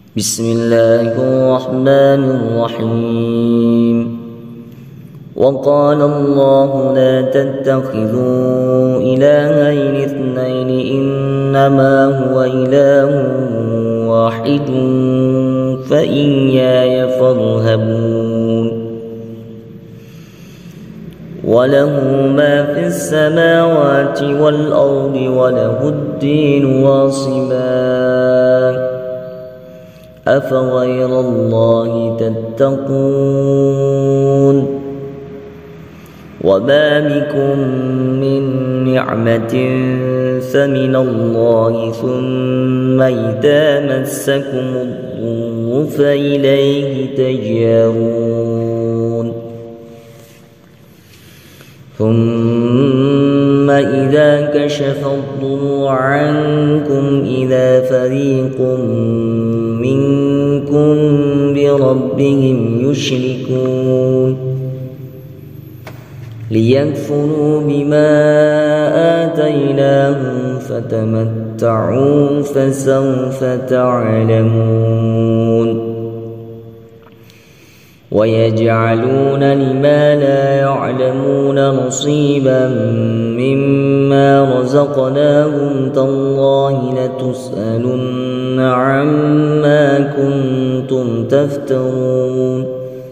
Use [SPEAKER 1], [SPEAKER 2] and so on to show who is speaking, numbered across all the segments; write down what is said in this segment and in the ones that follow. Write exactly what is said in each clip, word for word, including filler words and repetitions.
[SPEAKER 1] بسم الله الرحمن الرحيم. وقال الله لا تتخذوا إلهين اثنين إنما هو إله واحد فإياي فارهبون. وله ما في السماوات والأرض وله الدين واصبا أفغير الله تتقون. وما بكم من نعمة فمن الله ثم إذا مسكم الضر فإليه تجارون. ثم إذا كشف الضر عنكم إذا فريق منكم بربهم يشركون ليكفروا بما آتيناهم فتمتعوا فسوف تعلمون. ويجعلون لما لا يعلمون نصيبا مما رزقناهم تالله لتسألن عما كنتم تفترون.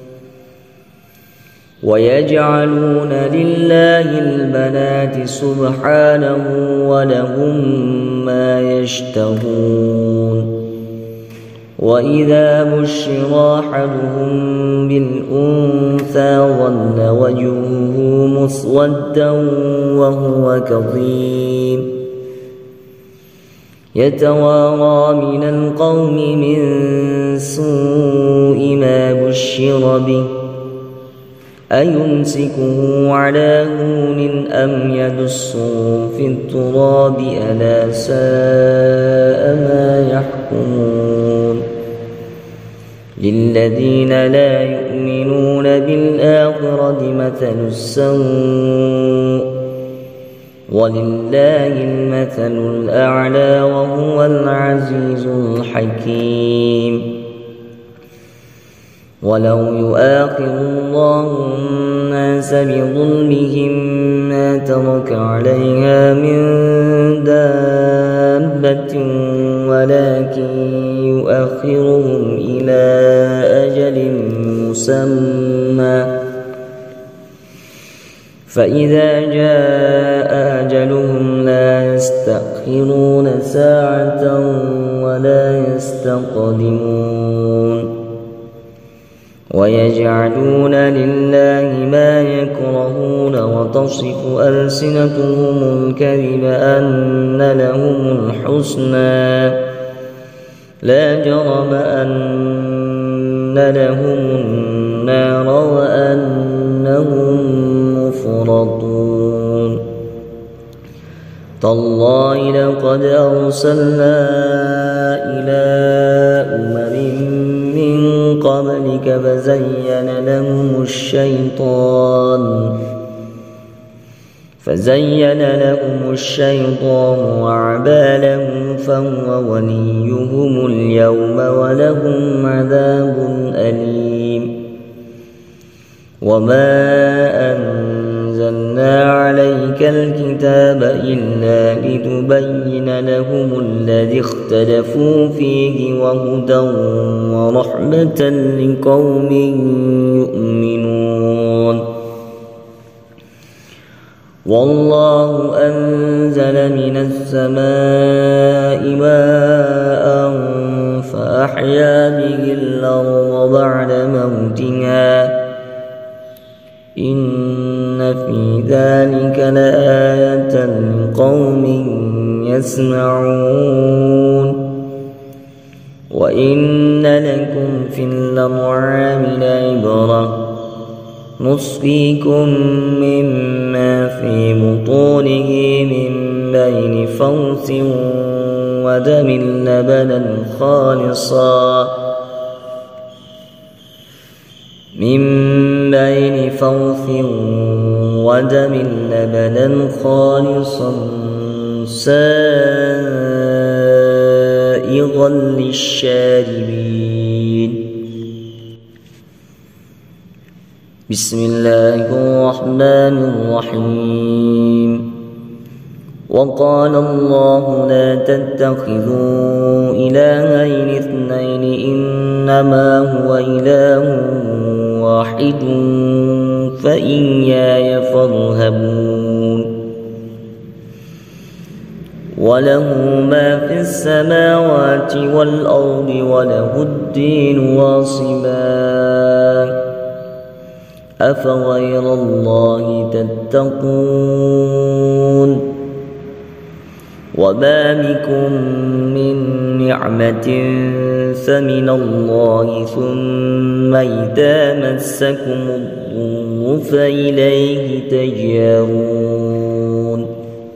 [SPEAKER 1] ويجعلون لله البنات سبحانه ولهم ما يشتهون. وإذا بشر أحدهم بالأنثى ظل وجهه مسودا وهو كظيم يتوارى من القوم من سوء ما بشر به أيمسكه على هون أم يدسه في التراب ألا ساء ما يحكمون. للذين لا يؤمنون بالآخرة مثل السوء ولله المثل الأعلى وهو العزيز الحكيم. ولو يؤاخذ الله الناس بظلمهم ما ترك عليها من دابة ولكن يؤخرهم إلى أجل مسمى فإذا جاء أجلهم لا يستأخرون ساعة ولا يستقدمون. ويجعلون لله ما يكرهون وتصف ألسنتهم الكذب أن لهم الحسنى لا جرم أن لهم النار وأنهم مفرطون. تالله لقد أرسلنا إلى أمم من قبلك فزين لهم الشيطان فزين لهم الشيطان وأعمالهم فهو وليهم اليوم ولهم عذاب أليم. وما أنزلنا عليك الكتاب إلا لتبين لهم الذي اختلفوا فيه وهدى ورحمة لقوم يؤمنون. والله أنزل من السماء ماء فأحيا به الأرض بعد موتها إن في ذلك لآية لقوم يسمعون. وإن لكم في الأنعام لعبرة نسقيكم مما في بطونه من بين فرث ودم لبنا خالصا من بين فرث ودم لبنا خالصا سائغا سائغا للشاربين. بسم الله الرحمن الرحيم. وقال الله لا تتخذوا إلهين اثنين إنما هو إله واحد فإياي فارهبون. وله ما في السماوات والأرض وله الدين واصبا أفغير الله تتقون. وما بكم من نعمة فمن الله ثم إذا مسكم الضر فإليه تجارون.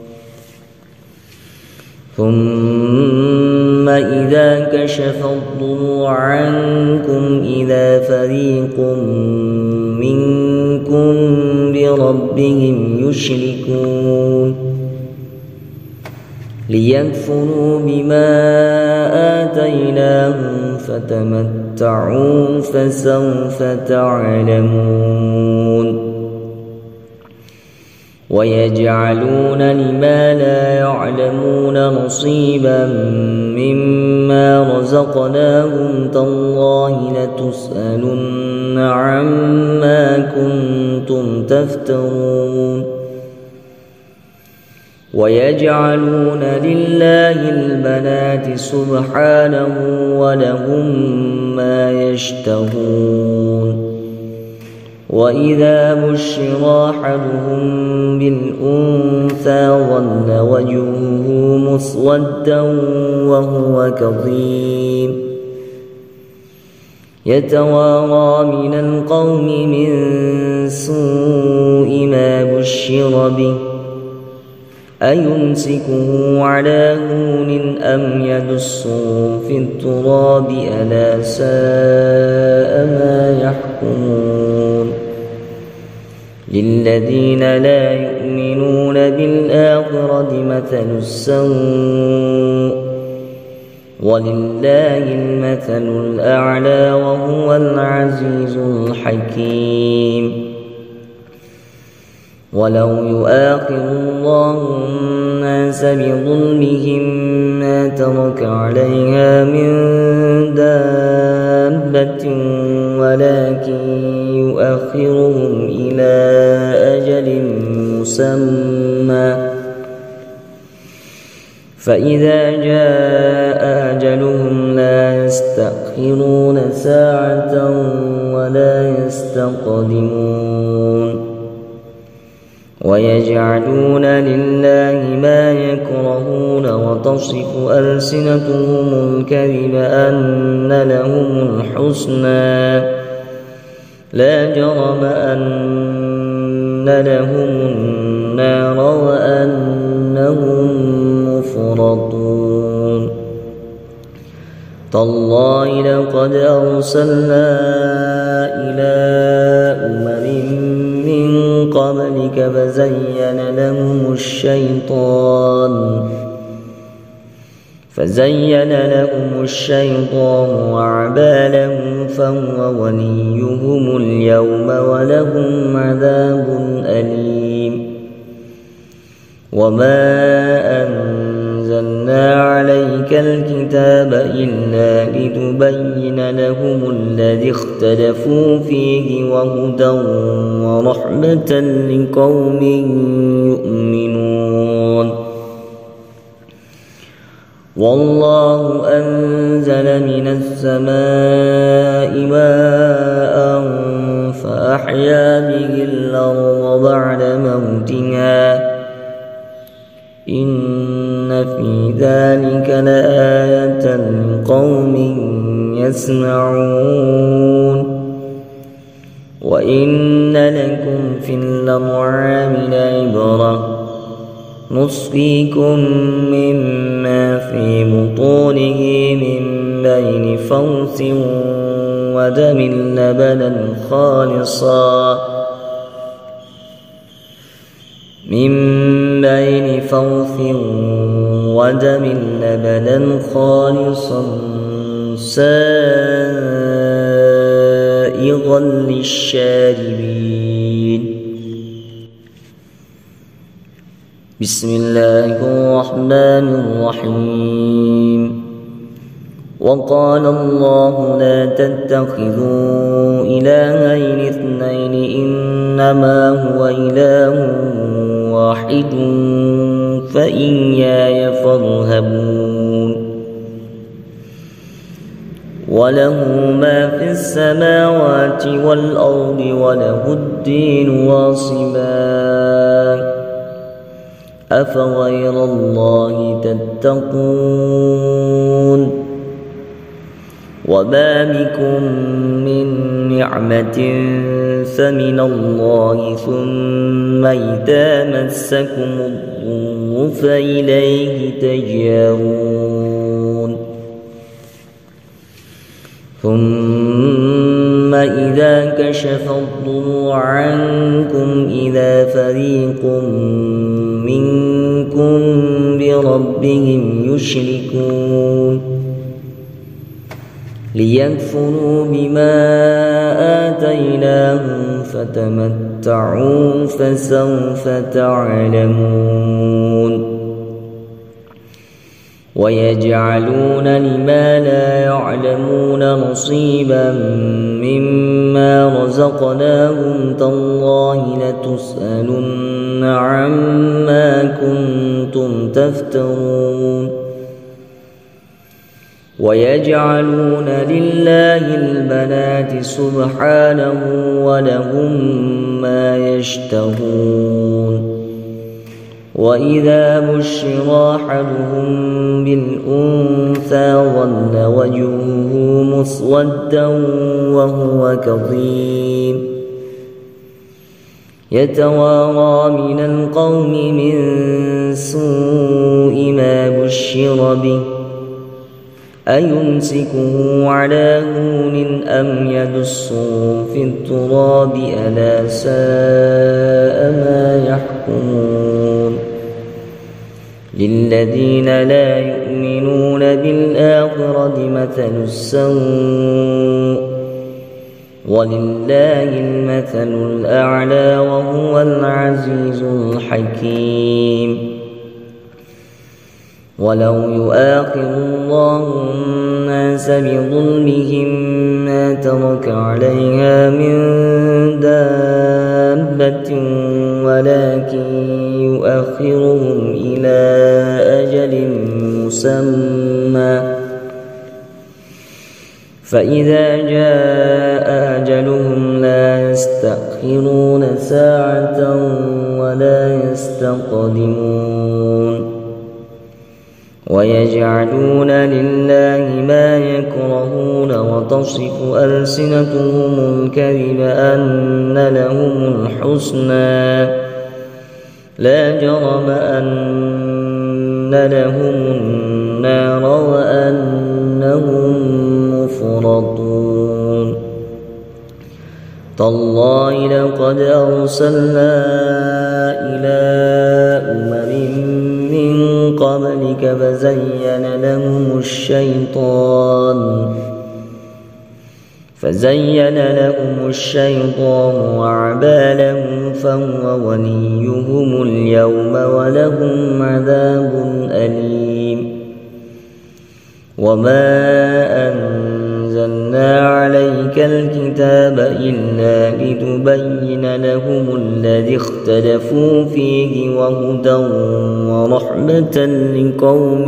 [SPEAKER 1] ثم إذا كشف الضر عنكم إذا فريق منكم بربهم يشركون. ليكفروا بما آتيناهم فتمتعوا فسوف تعلمون. ويجعلون لما لا يعلمون نصيبا مما رزقناهم تالله لتسألن عما كنتم تفترون. ويجعلون لله البنات سبحانه ولهم ما يشتهون. وإذا بشر أحدهم بالأنثى ظل وجهه مسودا وهو كظيم يتوارى من القوم من سوء ما بشر به أيمسكه على هون أم يدسه في التراب ألا ساء ما يحكمون. للذين لا يؤمنون بالآخرة مثل السوء ولله المثل الأعلى وهو العزيز الحكيم. ولو يؤاخذ الله الناس بظلمهم ما ترك عليها من دابة ولكن يؤخرهم إلى أجل مسمى فإذا جاء أجلهم لا يستأخرون ساعة ولا يستقدمون. ويجعلون لله ما يكرهون وتصف ألسنتهم الكذب أن لهم الحسنى لا جرم أن لهم النار وأنهم مفرطون. تالله لقد أرسلنا إلى أمم من قبلك فزين لهم الشيطان فزين لهم الشيطان وأعمالهم فهو وليهم اليوم ولهم عذاب أليم. وما أنزلنا عليك الكتاب إلا لتبين لهم الذي اختلفوا فيه وهدى ورحمة لقوم يؤمنون. والله أنزل من السماء ماء فأحيا به الأرض بعد موتها إن في ذلك لآية لقوم يسمعون. وإن لكم في الأنعام لعبرة نسقيكم مما في بطونه من بين فرث ودم لبنا خالصا من بين فرث ودم لبنا خالصا سائغا للشاربين. بسم الله الرحمن الرحيم. وقال الله لا تتخذوا إلهين اثنين إنما هو إله واحد فإياي فارهبون. وله ما في السماوات والأرض وله الدين واصبا أفغير الله تتقون. وما بكم من نعمة فمن الله ثم إذا مسكم الضر فإليه تجارون. ثم إذا كشف الضر عنكم إذا فريق منكم بربهم يشركون ليكفروا بما آتيناهم فتمتعوا فسوف تعلمون. ويجعلون لما لا يعلمون نصيبا مما رزقناهم تالله لتسألن عما كنتم تفترون. ويجعلون لله البنات سبحانه ولهم ما يشتهون. وإذا بشر أحدهم بالأنثى ظل وجهه مسودا وهو كظيم يتوارى من القوم من سوء ما بشر به أيمسكه على هون أم يدسه في التراب ألا ساء ما يحكمون. للذين لا يؤمنون بالآخرة مثل السوء ولله المثل الأعلى وهو العزيز الحكيم. ولو يؤاخذ الله الناس بظلمهم ما ترك عليها من دابة ولكن يؤخرهم إلى أجل مسمى فإذا جاء أجلهم لا يستأخرون ساعة ولا يستقدمون. ويجعلون لله ما يكرهون وتصف ألسنتهم الكذب أن لهم الحسنى لا جرم أن لهم النار وأنهم مفرطون. تالله لقد أرسلنا إلى أمم من قبلك فزين لهم الشيطان فزين لهم الشيطان وأعمالهم فهو وليهم اليوم ولهم عذاب أليم. وما أنزلنا عليك الكتاب إلا لتبين لهم الذي اختلفوا فيه وهدى ورحمة لقوم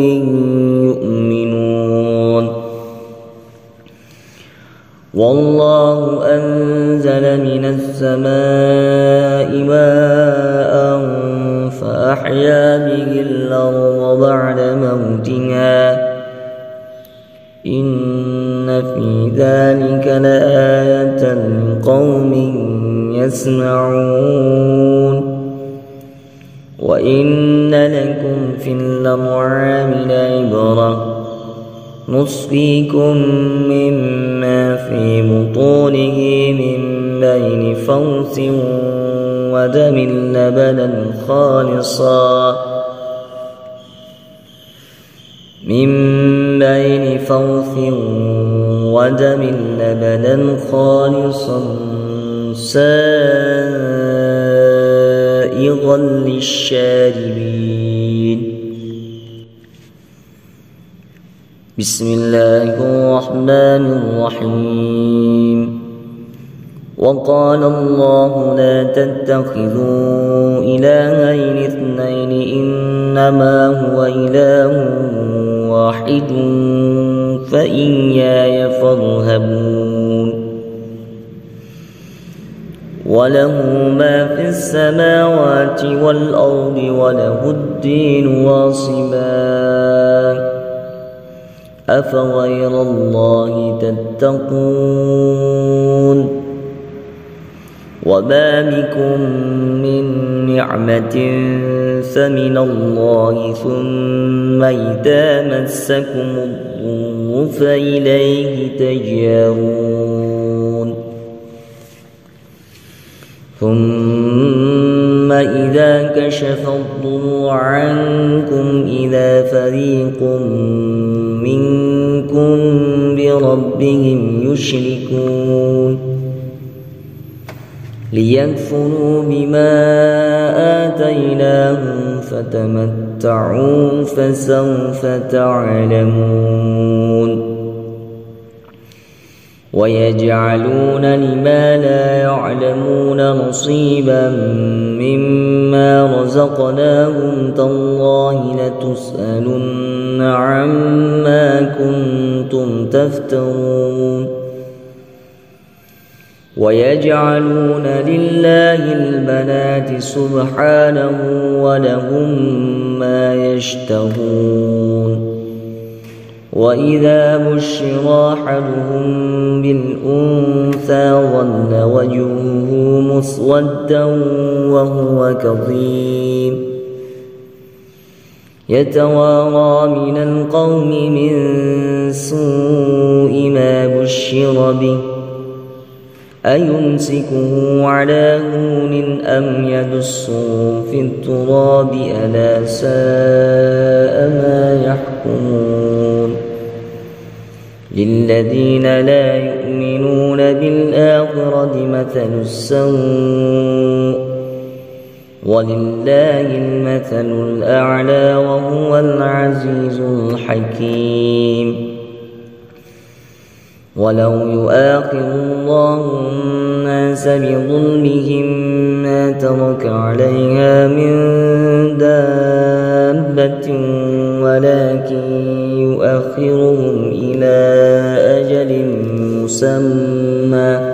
[SPEAKER 1] يؤمنون. والله أنزل من السماء ماء فأحيا به الأرض بعد موتها إن في ذلك لآية لقوم يسمعون. وإن لكم في الأنعام لعبرة نسقيكم مما في بطونه من بين فرث ودم لبنا خالصا من بين فرث ودم لبنا خالصا سائغا للشاربين. بسم الله الرحمن الرحيم. وقال الله لا تتخذوا إلهين اثنين إنما هو إله واحد فإياي فارهبون. وله ما في السماوات والأرض وله الدين واصبا أفغير الله تتقون. وما بكم من نعمة فمن الله ثم إذا مسكم الضر فإليه تجارون. ثم إذا كشف الضر عنكم إذا فريق منكم بربهم يشركون ليكفروا بما آتيناهم فتمتعوا فسوف تعلمون. ويجعلون لما لا يعلمون نصيبا مما رزقناهم تالله لتسألن عما كنتم تفترون. ويجعلون لله البنات سبحانه ولهم ما يشتهون. وإذا بشر أحدهم بالأنثى ظل وجهه مسودا وهو كظيم يتوارى من القوم من سوء ما بشر به أيمسكه على هون أم يدسه في التراب ألا ساء ما يحكمون. للذين لا يؤمنون بالآخرة مثل السوء ولله المثل الأعلى وهو العزيز الحكيم. ولو يؤاخذ الله الناس بظلمهم ما ترك عليها من دابة ولكن يؤخرهم إلى أجل مسمى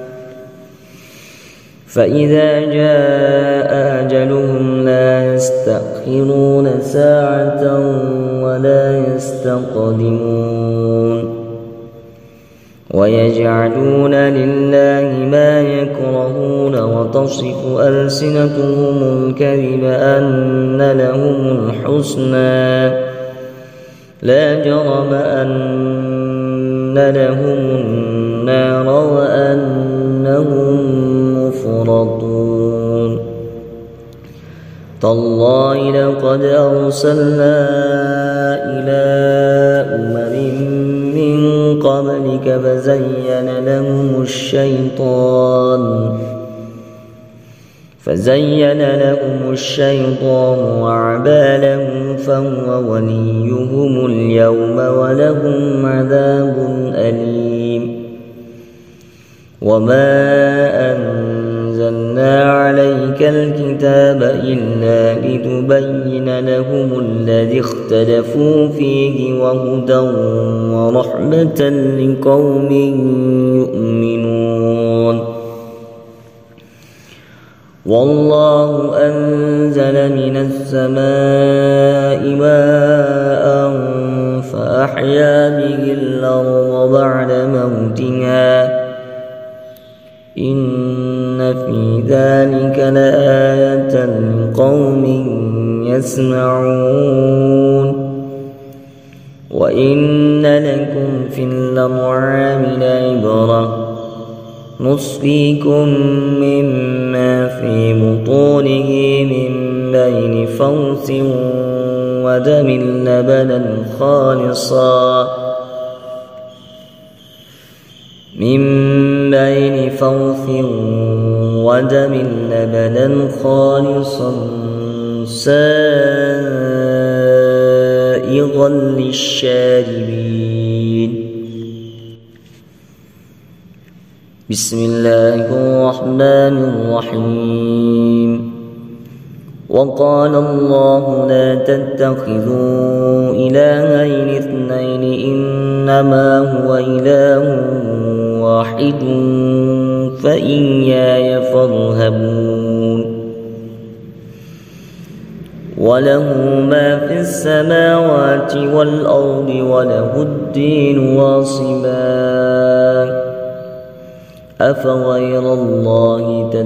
[SPEAKER 1] فإذا جاء أجلهم لا يستأخرون ساعة ولا يستقدمون. ويجعلون لله ما يكرهون وتصف ألسنتهم الكذب أن لهم الحسنى لا جرم أن لهم النار وأنهم مفرطون. تالله لقد أرسلنا إلى أمم من قبلك فزين لهم الشيطان فزين لهم الشيطان أعمالهم فهو وليهم اليوم ولهم عذاب أليم. وما أنزلنا عليك الكتاب إلا لتبين لهم الذي اختلفوا فيه وهدى ورحمة لقوم يؤمنون. والله أنزل من السماء ماء فأحيا به الأرض بعد موتها إن في ذلك لآية لقوم يسمعون. وإن لكم في الأنعام لعبرة نسقيكم مما في بطونه من بين فرث ودم لبنا خالصا من بين فرث ودم لبنا خالصا سائغا للشاربين. بسم الله الرحمن الرحيم. وقال الله لا تتخذوا إلهين اثنين إنما هو إله واحد فإياي فارهبون. وله ما في السماوات والأرض وله الدين واصبا أفغير الله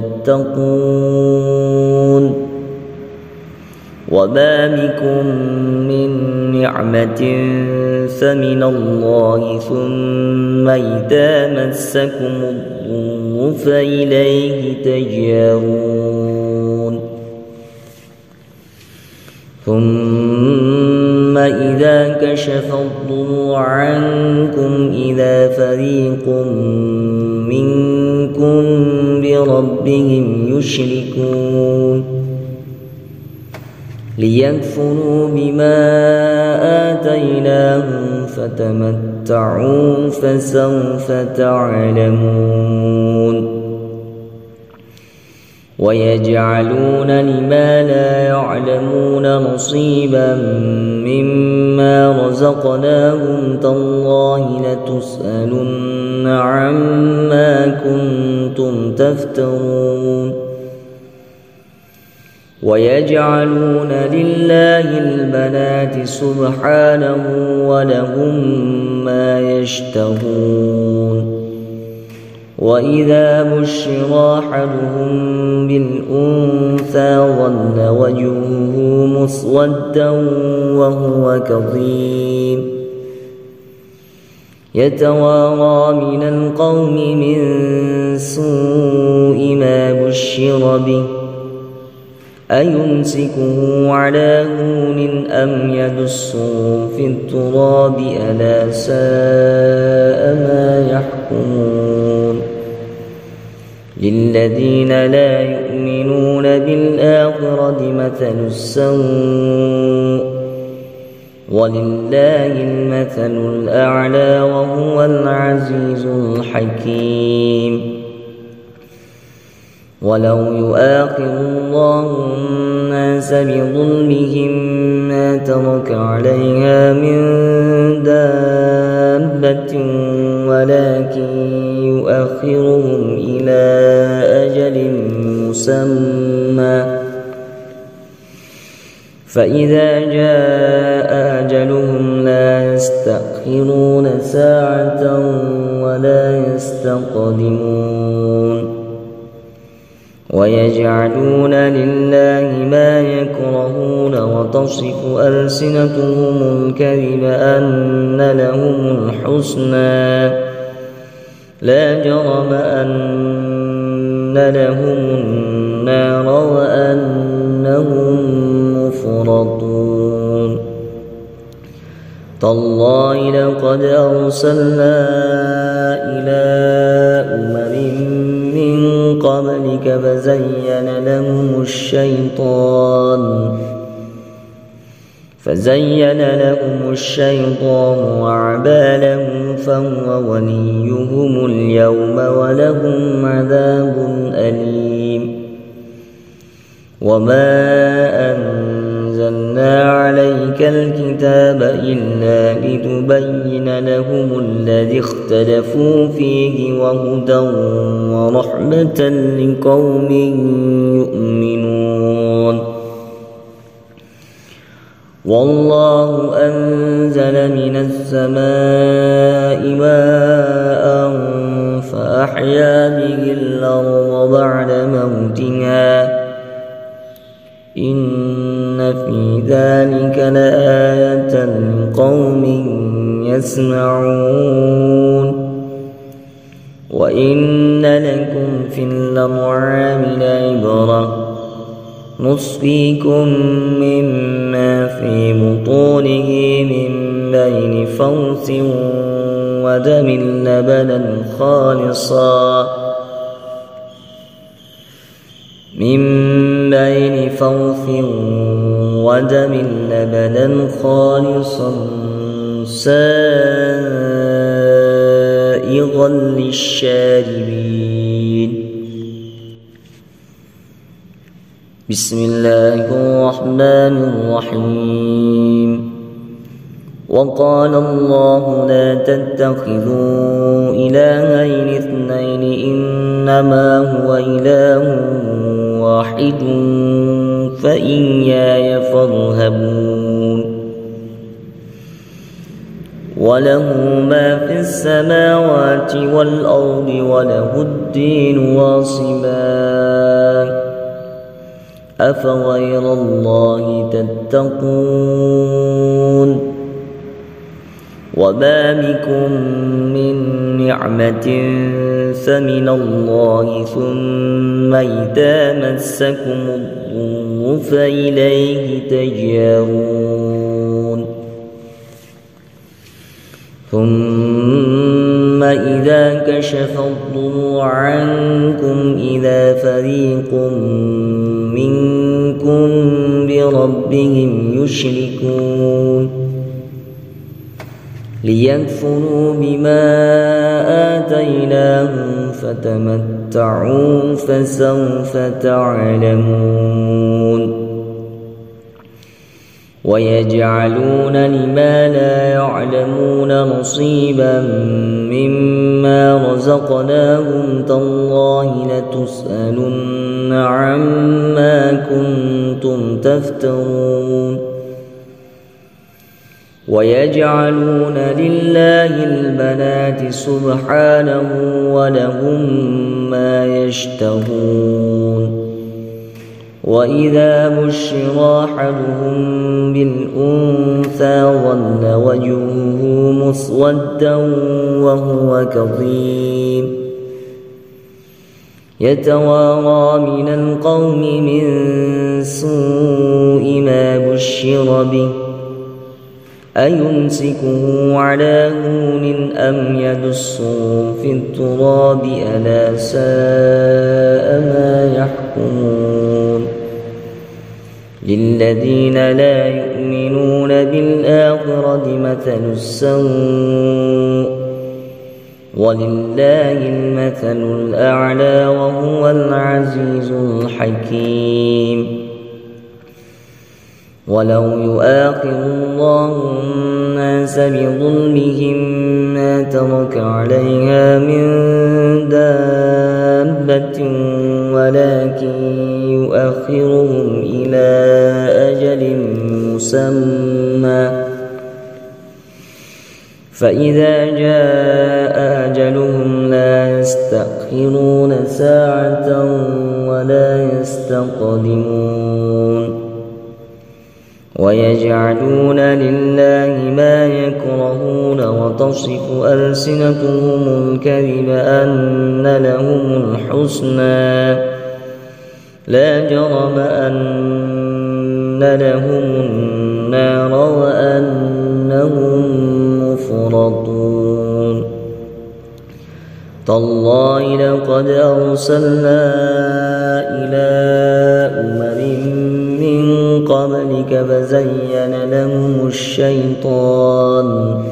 [SPEAKER 1] تتقون. وما بكم من نعمة فمن الله ثم إذا مسكم الضر فإليه تجارون. ثم إذا كشف الضر عنكم إذا فريق منكم بربهم يشركون ليكفروا بما آتيناهم فتمتعوا فسوف تعلمون. ويجعلون لما لا يعلمون نصيبا مما رزقناهم تالله لتسألن عما كنتم تفترون. ويجعلون لله البنات سبحانه ولهم ما يشتهون. وإذا بشر أحدهم بالأنثى ظل وجهه مسودا وهو كظيم يتوارى من القوم من سوء ما بشر به أيمسكه على هون أم يدسه في التراب ألا ساء ما يحكمون. للذين لا يؤمنون بالآخرة مثل السوء ولله المثل الأعلى وهو العزيز الحكيم. ولو يؤاخذ الله الناس بظلمهم ما ترك عليها من دابة ولكن يؤخرهم إلى أجل مسمى فإذا جاء أجلهم لا يستأخرون ساعة ولا يستقدمون. ويجعلون لله ما يكرهون وتصف ألسنتهم الكذب أن لهم الحسنى لا جرم أن لهم النار وأنهم مفرطون. تالله لقد أرسلنا إلى أمم من قبلك فزين لهم الشيطان فزين لهم الشيطان وأعمالهم فهو وليهم اليوم ولهم عذاب أليم. وما أنزلنا عليك الكتاب إلا لتبين لهم الذي اختلفوا فيه وهدى ورحمة لقوم يؤمنون. والله أنزل من السماء ماء فأحيا به الأرض بعد موتها إن في ذلك لآية لقوم يسمعون. وإن لكم في الأنعام لعبرة نسقيكم مما في بطونه من بين فرث ودم لبنا خالصا من بين فرث ودم لبنا خالصا سائغا للشاربين. بسم الله الرحمن الرحيم. وقال الله لا تتخذوا إلهين اثنين إنما هو إله واحد فإياي فارهبون. وله ما في السماوات والأرض وله الدين واصبا أفغير الله تتقون. وما بكم من نعمة فمن الله ثم إذا مسكم الضر فإليه تجارون. ثم إذا كشف الضر عنكم إذا فريق منكم بربهم يشركون ليكفروا بما آتيناهم فتمتعوا فسوف تعلمون. ويجعلون لما لا يعلمون نصيبا مما رزقناهم تالله لتسألن عما كنتم تفترون. ويجعلون لله البنات سبحانه ولهم ما يشتهون. وإذا بشر أحدهم بالأنثى ظل وجهه مسودا وهو كظيم يتوارى من القوم من سوء ما بشر به أيمسكه على هون أم يدسه في التراب ألا ساء ما يحكمون. للذين لا يؤمنون بالآخرة مثل السوء ولله المثل الأعلى وهو العزيز الحكيم. ولو يؤاخذ الله الناس بظلمهم ما ترك عليها من دابة ولكن يؤخرهم إلى أجل مسمى فإذا جاء أجلهم لا يستأخرون ساعة ولا يستقدمون. ويجعلون لله ما يكرهون وتصف ألسنتهم الكذب أن لهم الحسنى لا جرم أن لهم النار وأنهم مفرطون. تالله لقد أرسلنا إلى أمم من قبلك فزين لهم الشيطان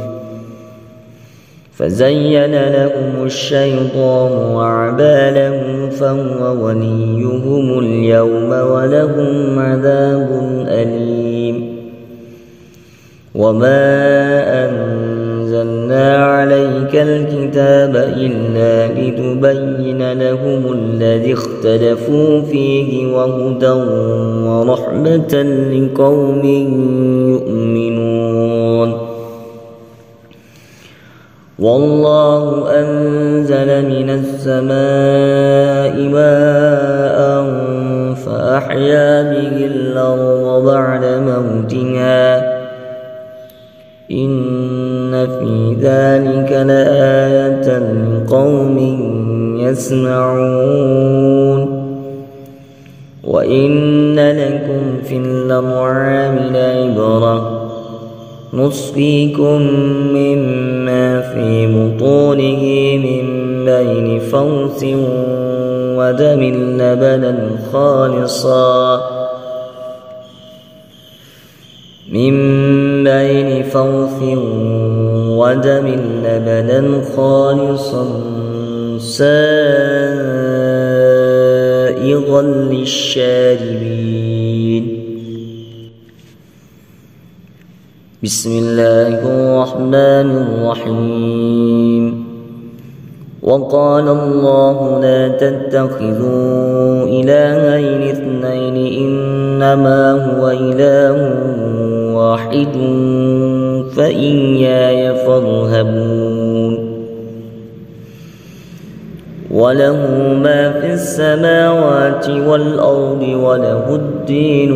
[SPEAKER 1] فزين لهم الشيطان وأعمالهم فهو وليهم اليوم ولهم عذاب أليم. وما أنزلنا عليك الكتاب إلا لتبين لهم الذي اختلفوا فيه وهدى ورحمة لقوم يؤمنون. والله أنزل من السماء ماء فأحيا به الأرض بعد موتها إن في ذلك لآية لقوم يسمعون وإن لكم في الأنعام لعبرة نسقيكم مما في بطونه من بين فرث ودم لبنا خالصا من بين فرث ودم لبنا خالصا سائغا للشاربين. بسم الله الرحمن الرحيم. وقال الله لا تتخذوا إلهين اثنين إنما هو إله واحد فإياي فارهبون. وله ما في السماوات والأرض وله الدين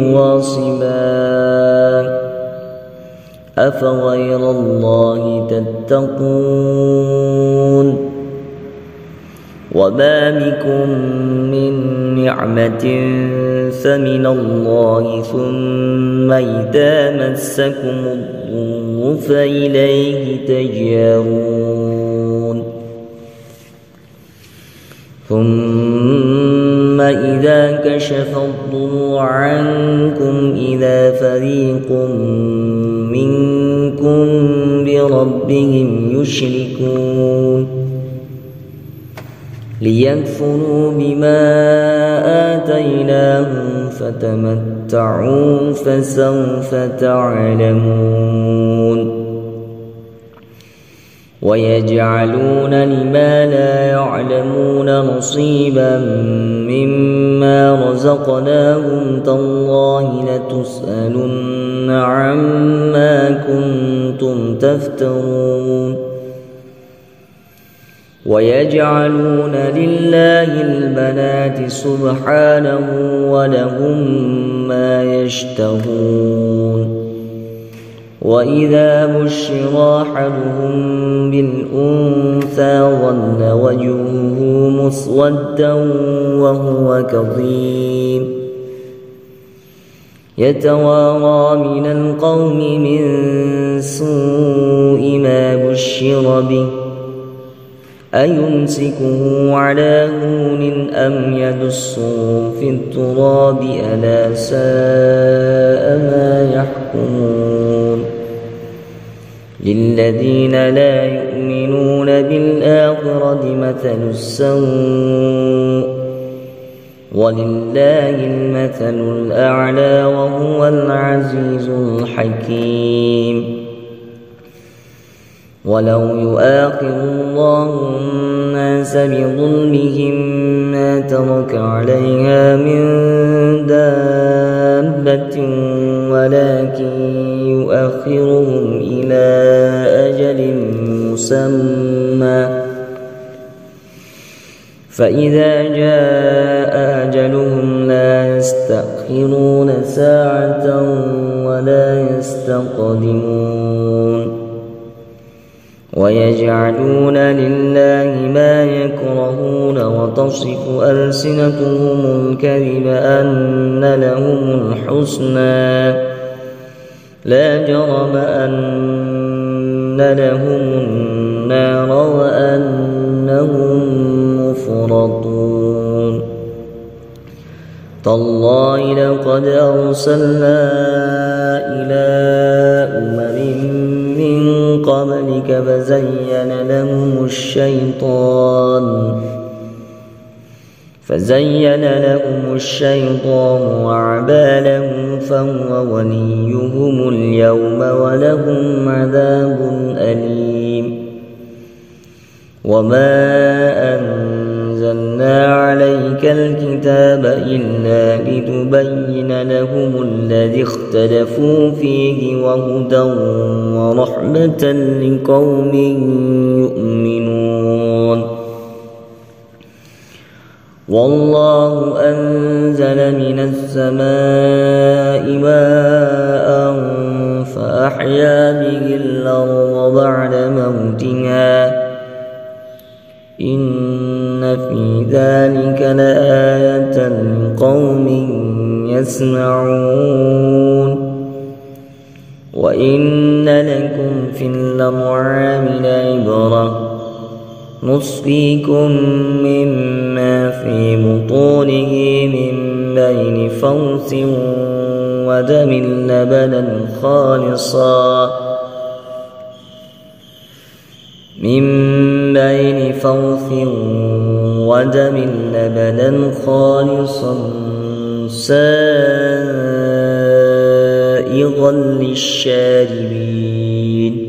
[SPEAKER 1] واصبا أفغير الله تتقون. وما بكم من نعمة فمن الله ثم إذا مسكم الضر فإليه تجارون. ثم إذا كشف الضر عنكم إذا فريق منكم بربهم يشركون ليكفروا بما آتيناهم فتمتعوا فسوف تعلمون. ويجعلون لما لا يعلمون نصيبا مما رزقناهم تالله لتسألن عما كنتم تفترون. ويجعلون لله البنات سبحانه ولهم ما يشتهون. وإذا بشر أحدهم بالأنثى ظل وجهه مسودا وهو كظيم يتوارى من القوم من سوء ما بشر به أيمسكه على هون أم يدسه في التراب ألا ساء ما يحكمون. للذين لا يؤمنون بالآخرة مثل السوء ولله المثل الأعلى وهو العزيز الحكيم. ولو يؤاخذ الله الناس بظلمهم ما ترك عليها من دابة ولكن يؤخرهم إلى أجل مسمى فإذا جاء أجلهم لا يستأخرون ساعة ولا يستقدمون. ويجعلون لله ما يكرهون وتصف ألسنتهم الكذب أن لهم الحسنى لا جرم أن لهم النار وأنهم مفرطون. تالله لقد أرسلنا إلى أمم من قبلك فزين لهم الشيطان فزين لهم الشيطان وأعمالهم فهو وليهم اليوم ولهم عذاب أليم. وما أنزلنا عليك الكتاب إلا لتبين لهم الذي اختلفوا فيه وهدى ورحمة لقوم يؤمنون. والله أنزل من السماء ماء فأحيا به الأرض بعد موتها إن في ذلك لآية لقوم يسمعون وإن لكم في الأنعام لعبرة نسقيكم مما في بطونه من بين فرث ودم لبنا خالصا من بين فرث ودم لبنا خالصا سائغا للشاربين.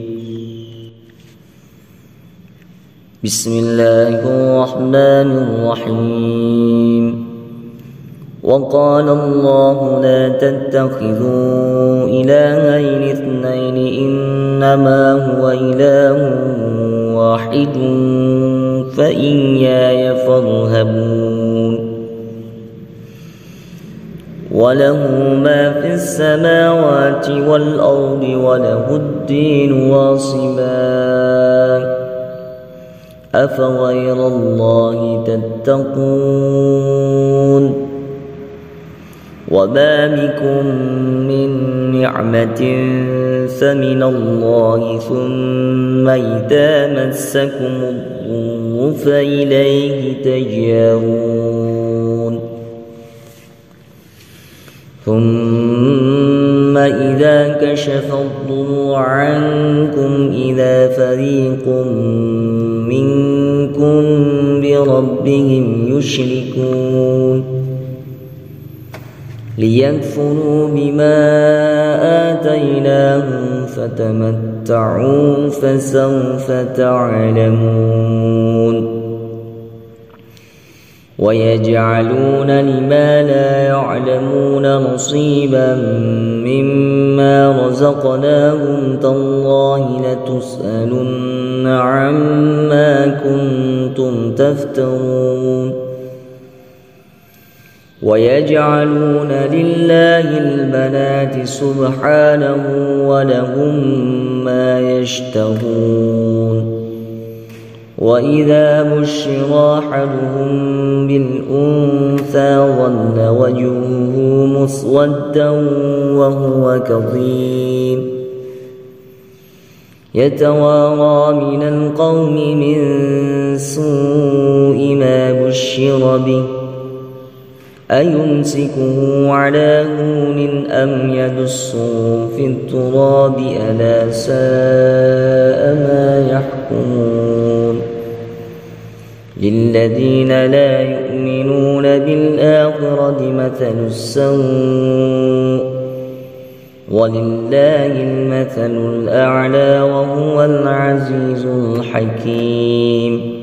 [SPEAKER 1] بسم الله الرحمن الرحيم. وقال الله لا تتخذوا إلهين اثنين إنما هو إله واحد فإياي فارهبون. وله ما في السماوات والأرض وله الدين واصبا أفغير الله تتقون. وما بكم من نعمة فمن الله ثم إذا مسكم الضر فإليه تجارون. ثم إذا كشف الضر عنكم إذا فريق منكم بربهم يشركون ليكفروا بما آتيناهم فتمتعوا فسوف تعلمون. ويجعلون لما لا يعلمون نصيبا مما رزقناهم تالله لتسألن عما كنتم تفترون. ويجعلون لله البنات سبحانه ولهم ما يشتهون. وإذا بشر أحدهم بالأنثى ظل وجهه مسودا وهو كظيم يتوارى من القوم من سوء ما بشر به أيمسكه على هون أم يدسه في التراب ألا ساء ما يحكمون. للذين لا يؤمنون بالآخرة مثل السوء ولله المثل الأعلى وهو العزيز الحكيم.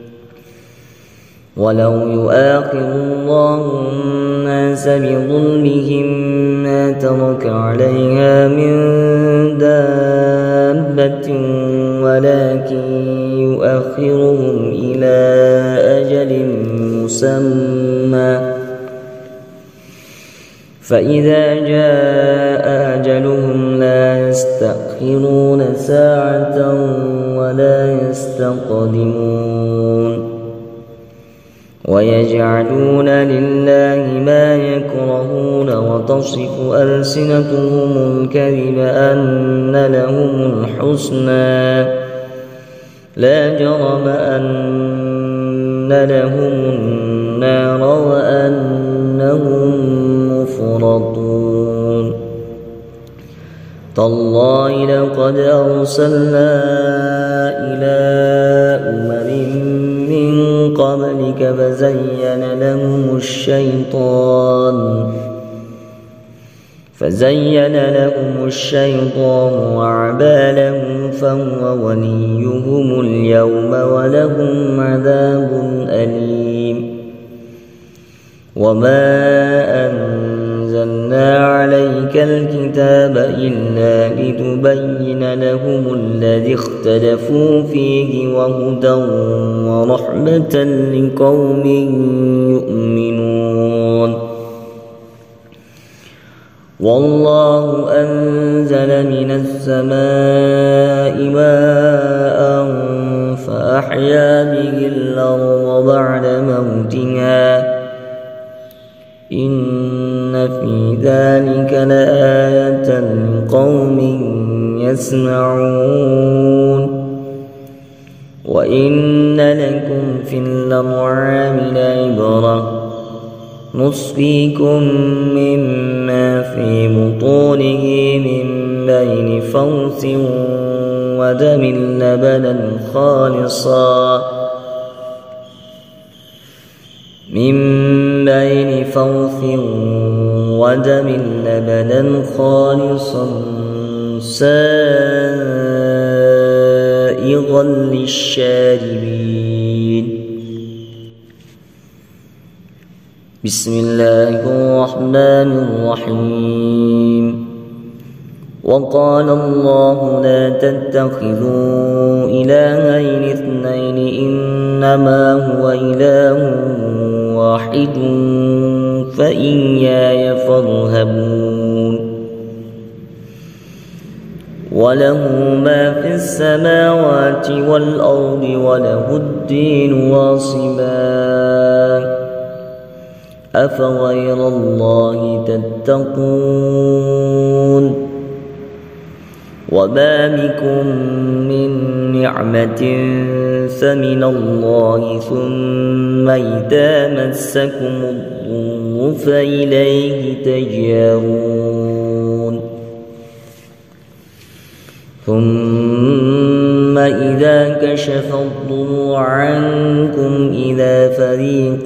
[SPEAKER 1] ولو يؤاخذ الله الناس بظلمهم ما ترك عليها من دابة ولكن يؤخرهم إلى أجل مسمى فإذا جاء أجلهم لا يستأخرون ساعة ولا يستقدمون. ويجعلون لله ما يكرهون وتصف ألسنتهم الكذب أن لهم الحسنى لا جرم أن لهم النار وأنهم مفرطون. تالله لقد أرسلنا إلى أمم من قبلك فزين لهم الشيطان فزين لهم الشيطان أعمالهم فهو وليهم اليوم ولهم عذاب أليم. وما أنزلنا عليك الكتاب إلا لتبين لهم الذي اختلفوا فيه وهدى ورحمة لقوم يؤمنون. والله أنزل من السماء ماء فأحيا فأحيا به الأرض بعد موتها إن في ذلك لآية لقوم يسمعون وإن لكم في الأنعام لعبرة نسقيكم مما في بطونه من بين فرث ودم لبنا خالصا من بين فرث ودم لبنا خالصا سائغا للشاربين. بسم الله الرحمن الرحيم. وقال الله لا تتخذوا إلهين اثنين إنما هو إله واحد فإياي فارهبون. وله ما في السماوات والأرض وله الدين واصبا أفغير الله تتقون. وما بكم من نعمة فمن الله ثم إذا مسكم الضر فإليه تجارون. ثم إذا كشف الضر عنكم إذا فريق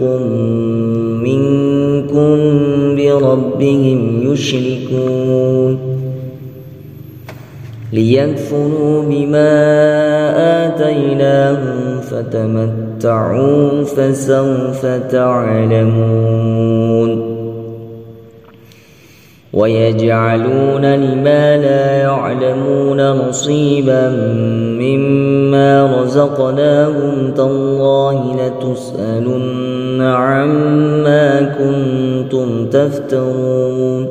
[SPEAKER 1] منكم بربهم يشركون ليكفروا بما آتيناهم فتمتعوا فسوف تعلمون. ويجعلون لما لا يعلمون نصيبا مما رزقناهم تالله لتسألن عما كنتم تفترون.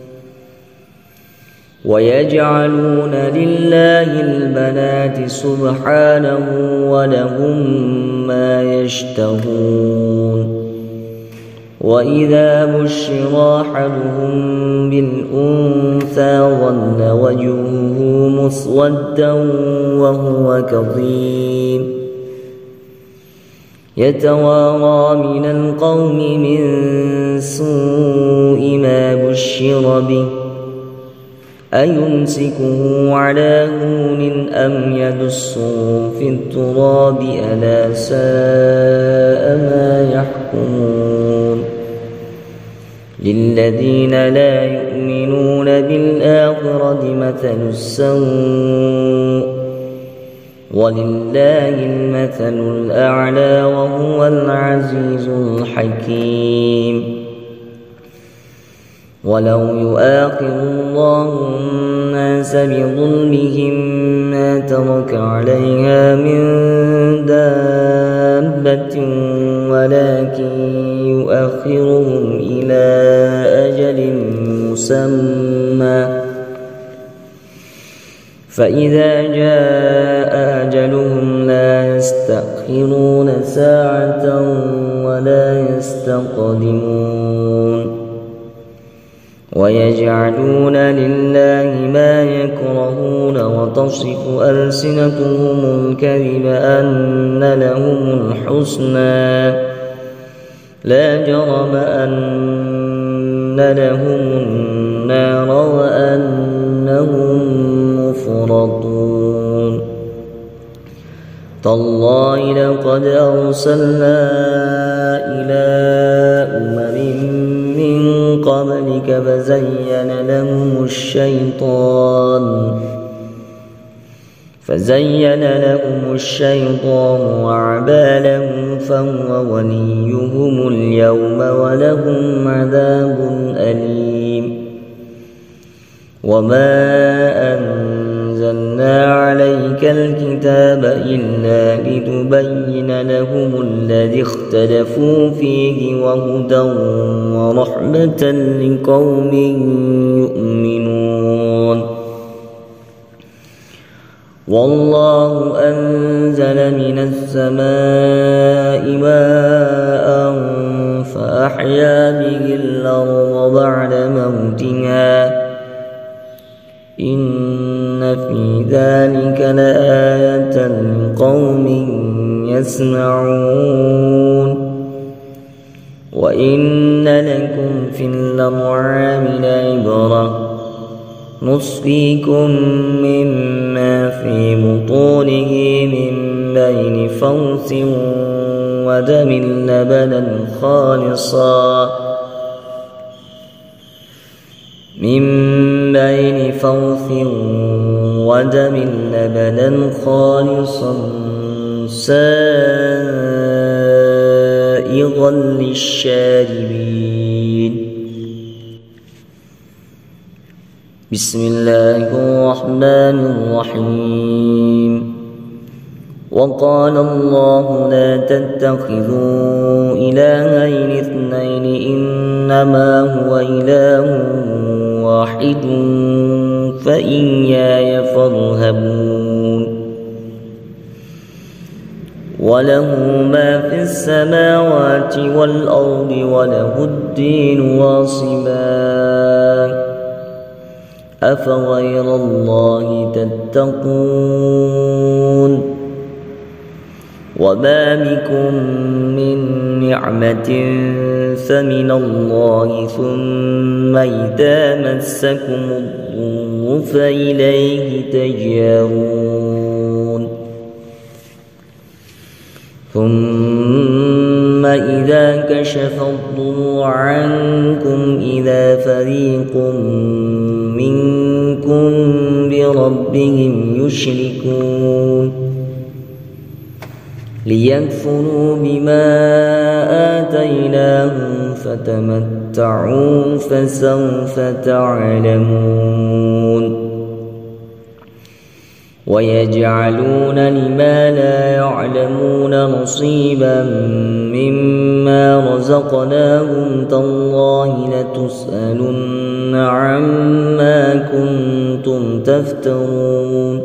[SPEAKER 1] ويجعلون لله البنات سبحانه ولهم ما يشتهون. وإذا بشر أحدهم بالأنثى ظل وجهه مسودا وهو كظيم يتوارى من القوم من سوء ما بشر به أيمسكه على هون أم يدسه في التراب ألا ساء ما يحكمون. للذين لا يؤمنون بالآخرة مثل السوء ولله المثل الأعلى وهو العزيز الحكيم. ولو يؤاخذ الله الناس بظلمهم ما ترك عليها من دابة ولكن يؤخرهم إلى أجل مسمى فإذا جاء أجلهم لا يستأخرون ساعة ولا يستقدمون. ويجعلون لله ما يكرهون وتصف ألسنتهم الكذب أن لهم الحسنى لا جرم أن لهم النار وأنهم مفرطون. تالله لقد أرسلنا إلى أمم من قبلك فزين لهم الشيطان فزين لهم الشيطان وأعمالهم فهو وليهم اليوم ولهم عذاب أليم. وما أنزلنا عليك الكتاب إلا لتبين لهم الذي اختلفوا فيه وهدى ورحمة لقوم يؤمنون. والله أنزل من السماء ماء فأحيا به الأرض بعد موتها إن في ذلك لآية لقوم يسمعون وإن لكم في الأنعام لعبرة نسقيكم مما في بطونه من بين فرث ودم لبنا خالصا من بين فرث ودم لبنا خالصا سائغا للشاربين. بسم الله الرحمن الرحيم. وقال الله لا تتخذوا إلهين اثنين إنما هو إله واحد فإياي فارهبون. وله ما في السماوات والأرض وله الدين واصبا أفغير الله تتقون. وما بكم من نعمة فمن الله ثم إذا مسكم الضر فإليه تجارون. ثم إذا كشف الضر عنكم إذا فريق منكم بربهم يشركون ليكفروا بما آتيناهم فتمتعوا فسوف تعلمون. ويجعلون لما لا يعلمون نصيبا مما رزقناهم تالله لتسألن عما كنتم تفترون.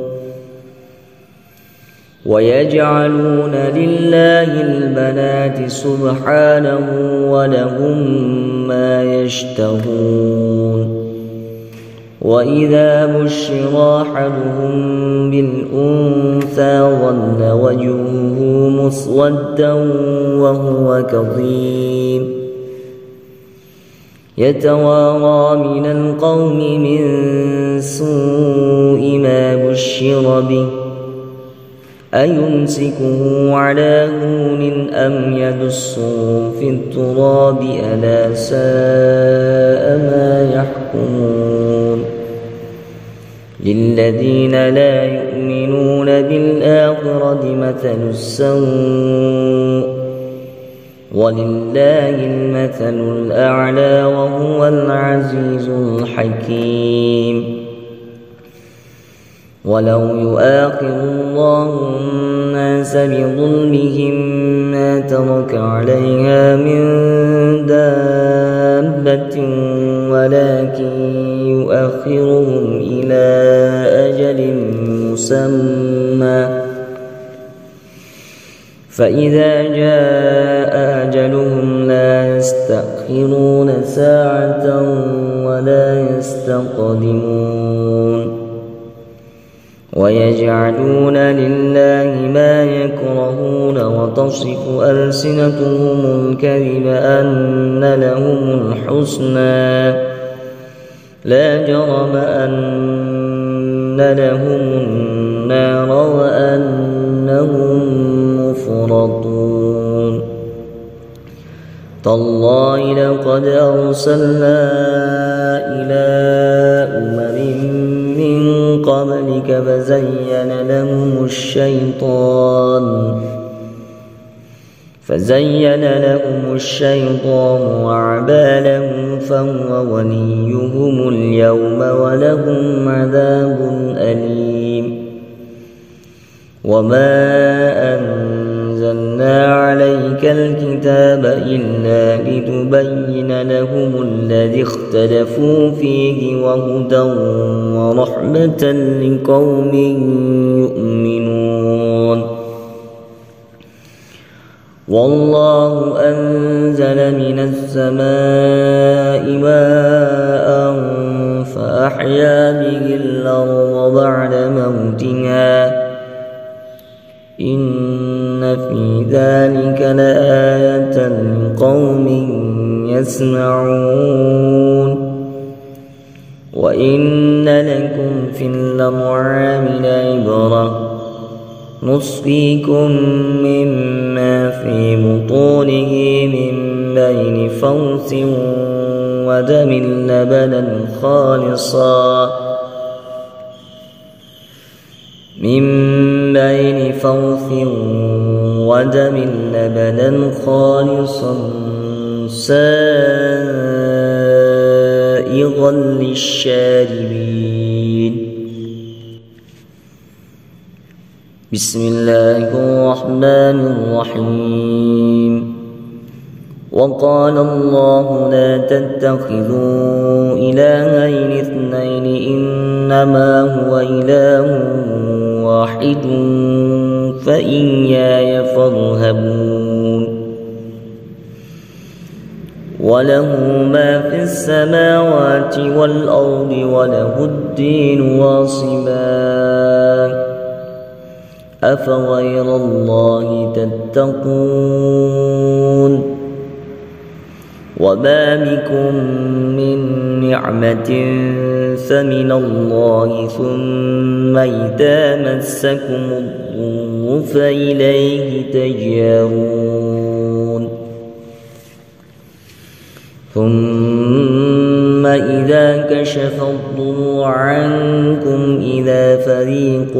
[SPEAKER 1] ويجعلون لله البنات سبحانه ولهم ما يشتهون. وإذا بشر أحدهم بالأنثى ظل وجهه مسودا وهو كظيم يتوارى من القوم من سوء ما بشر به أيمسكه على هون أم يدسه في التراب ألا ساء ما يحكمون. للذين لا يؤمنون بالآخرة مثل السوء ولله المثل الأعلى وهو العزيز الحكيم. ولو يؤاخذ الله الناس بظلمهم ما ترك عليها من دابة ولكن يؤخرهم إلى أجل مسمى فإذا جاء أجلهم لا يستأخرون ساعة ولا يستقدمون. ويجعلون لله ما يكرهون وتصف ألسنتهم الكذب أن لهم الحسنى لا جرم أن لهم النار وأنهم مفرطون. تالله لقد أرسلنا إلى أمم من قبلك فزين لهم الشيطان فزين لهم الشيطان وأعمالهم فهو وليهم اليوم ولهم عذاب أليم. وما أنزلنا عليك الكتاب الكتاب إلا لتبين لهم الذي اختلفوا فيه وهدى ورحمة لقوم يؤمنون. والله أنزل من السماء ماء فأحيا به الأرض بعد موتها إن في ذلك لآية لقوم يسمعون. وإن لكم في الأنعام لعبرة نسقيكم مما في بطونه من بين فرث ودم لبنا خالصا من بين فرث ودم لبنا خالصا سائغا للشاربين. بسم الله الرحمن الرحيم. وقال الله لا تتخذوا إلهين اثنين إنما هو إله واحد فإياي فارهبون. وله ما في السماوات والأرض وله الدين واصبا أفغير الله تتقون. وما بكم من نعمة فمن الله ثم إذا مسكم الضر فإليه تجارون. ثم إذا كشف الضر عنكم إذا فريق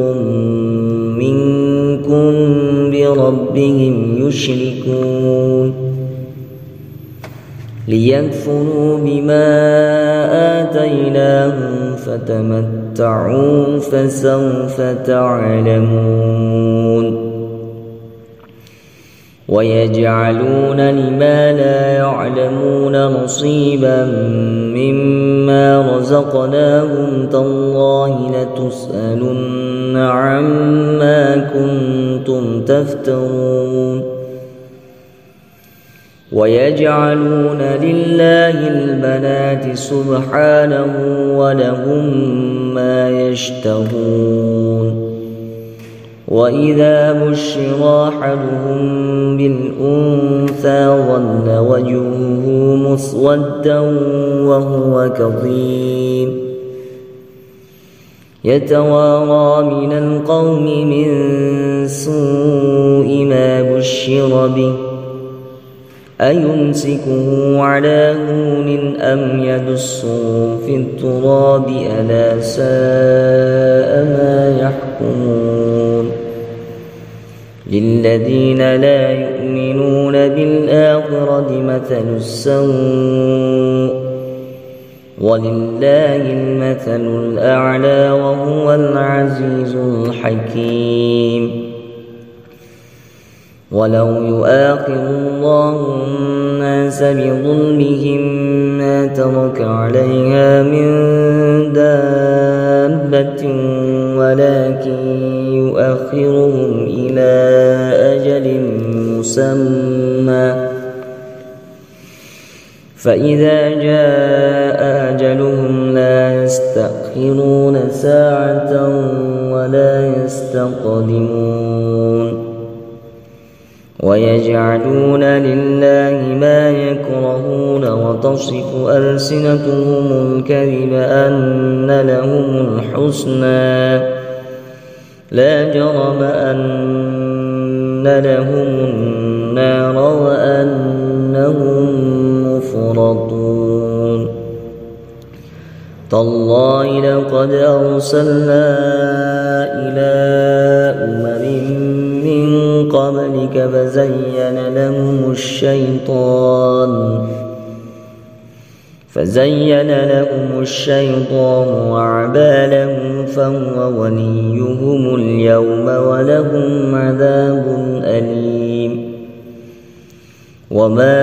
[SPEAKER 1] منكم بربهم يشركون ليكفروا بما آتيناهم فتمتعوا فسوف تعلمون. ويجعلون لما لا يعلمون نصيبا مما رزقناهم تالله لتسألن عما كنتم تفترون. ويجعلون لله البنات سبحانه ولهم ما يشتهون. وإذا بشر أحدهم بالأنثى ظل وجهه مسودا وهو كظيم يتوارى من القوم من سوء ما بشر به أيمسكه على هون أم يدسه في التراب ألا ساء ما يحكمون. للذين لا يؤمنون بالآخرة مثل السوء ولله المثل الأعلى وهو العزيز الحكيم. ولو يؤاخذ الله الناس بظلمهم ما ترك عليها من دابة ولكن يؤخرهم إلى أجل مسمى فإذا جاء أجلهم لا يستأخرون ساعة ولا يستقدمون. ويجعلون لله ما يكرهون وتصف ألسنتهم الكذب أن لهم الحسنى لا جرم أن لهم النار وأنهم مفرطون. تالله لقد أرسلنا إلى أمم من قبلك فزين لهم الشيطان فزين لهم الشيطان أعمالهم فهو وليهم اليوم ولهم عذاب أليم. وما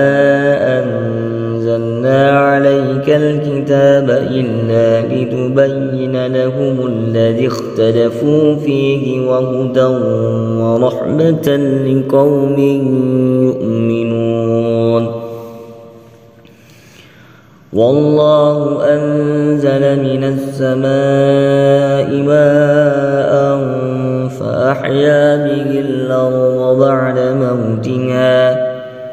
[SPEAKER 1] أنزلنا عليك الكتاب إلا لتبين لهم الذي اختلفوا فيه وهدى ورحمة لقوم يؤمنون والله أنزل من السماء ماء فأحيا به الأرض بعد موتها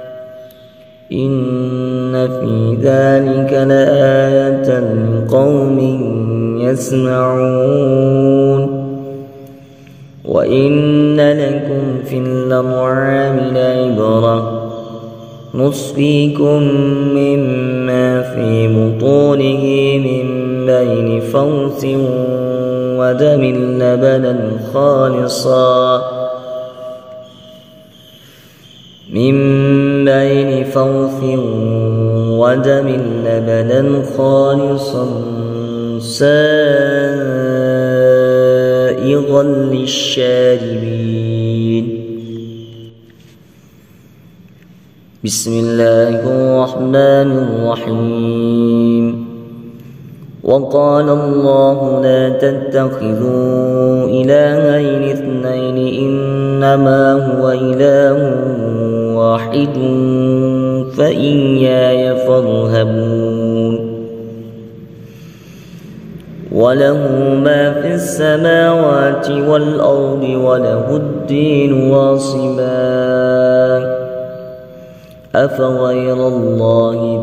[SPEAKER 1] إن في ذلك لآية لقوم يسمعون وإن لكم في الأنعام لعبرة نسقيكم مما في بطونه من بين فرث ودم لبنا خالصا من بين فرث ودم لبنا خالصا سائغا للشاربين بسم الله الرحمن الرحيم وقال الله لا تتخذوا إلهين اثنين إنما هو إله واحد فإياي فارهبون وله ما في السماوات والأرض وله الدين واصبا أفغير الله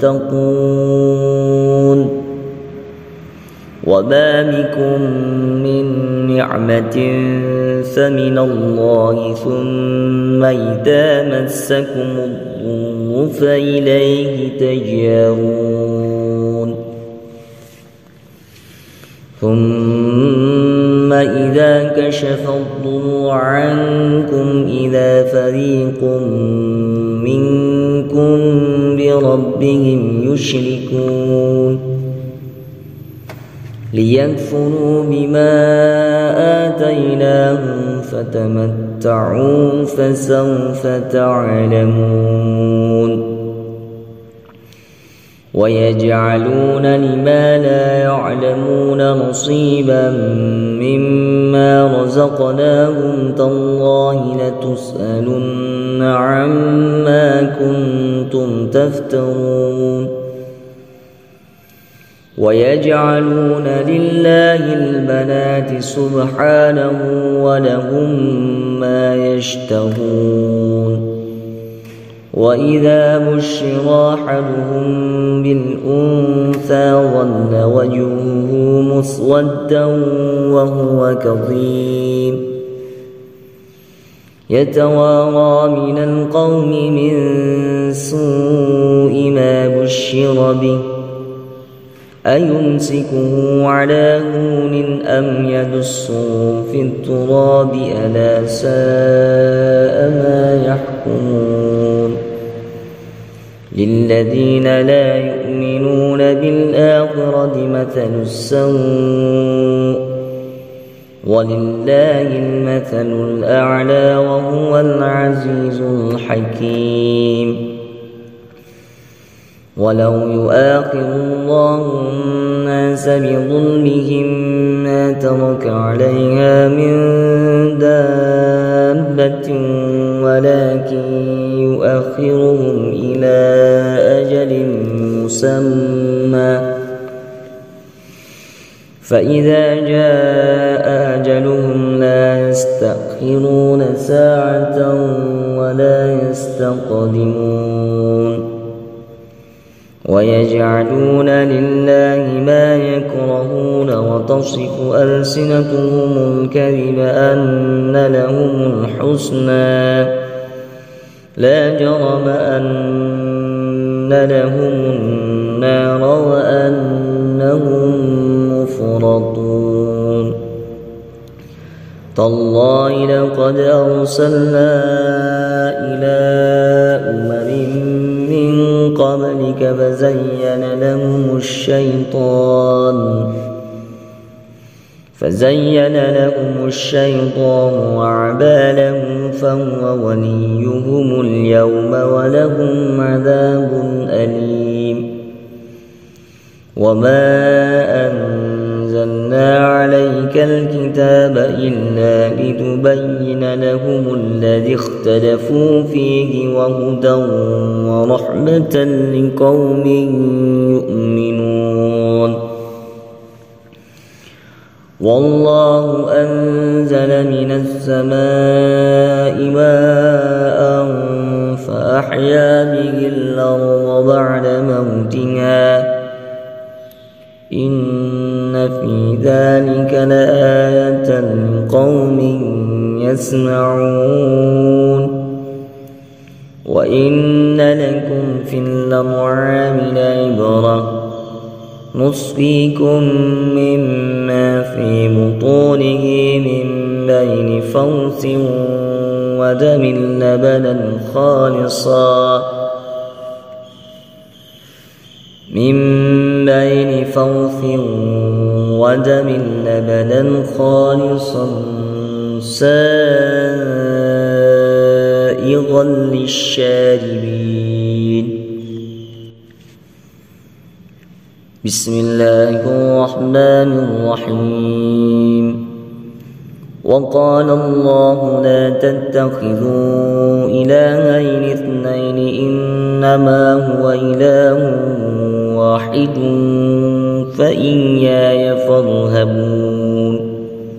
[SPEAKER 1] تتقون وما بكم من نعمة فمن الله ثم إذا مسكم الضر فإليه تجارون ثم إذا كشف الضر عنكم إذا فريق منكم بربهم يشركون ليكفروا بما آتيناهم فتمتعوا فسوف تعلمون ويجعلون لما لا يعلمون نصيبا مما رزقناهم تالله لتسألن عما كنتم تفترون ويجعلون لله البنات سبحانه ولهم ما يشتهون وإذا بشر أحدهم بالأنثى ظل وجهه مسودا وهو كظيم يتوارى من القوم من سوء ما بشر به أيمسكه على هون أم يدسه في التراب ألا ساء ما يحكمون للذين لا يؤمنون بالآخرة مثل السوء ولله المثل الأعلى وهو العزيز الحكيم ولو يؤاخذ الله الناس بظلمهم ما ترك عليها من دابة ولكن يؤخرهم إلى أجل مسمى فإذا جاء أجلهم لا يستأخرون ساعة ولا يستقدمون ويجعلون لله ما يكرهون وتصف ألسنتهم الكذب أن لهم الحسنى لا جرم أن لهم النار وأنهم مفرطون تالله لقد أرسلنا إلى أمم من قبلك فزين لهم الشيطان فزين لهم الشيطان أعمالهم فهو وليهم اليوم ولهم عذاب أليم. وما أنزلنا عليك الكتاب إلا لتبين لهم الذي اختلفوا فيه وهدى ورحمة لقوم يؤمنون. والله أنزل من السماء ماء فأحيا به الأرض بعد موتها إن في ذلك لآية لقوم يسمعون. وإن لكم في الأنعام لعبرة نسقيكم مما في بطونه من بين فرث ودم لبنا خالصا من بين فرث ودم لبنا خالصا سائغا للشاربين. بسم الله الرحمن الرحيم. وقال الله لا تتخذوا إلهين اثنين إنما هو إله واحد فإياي فارهبون.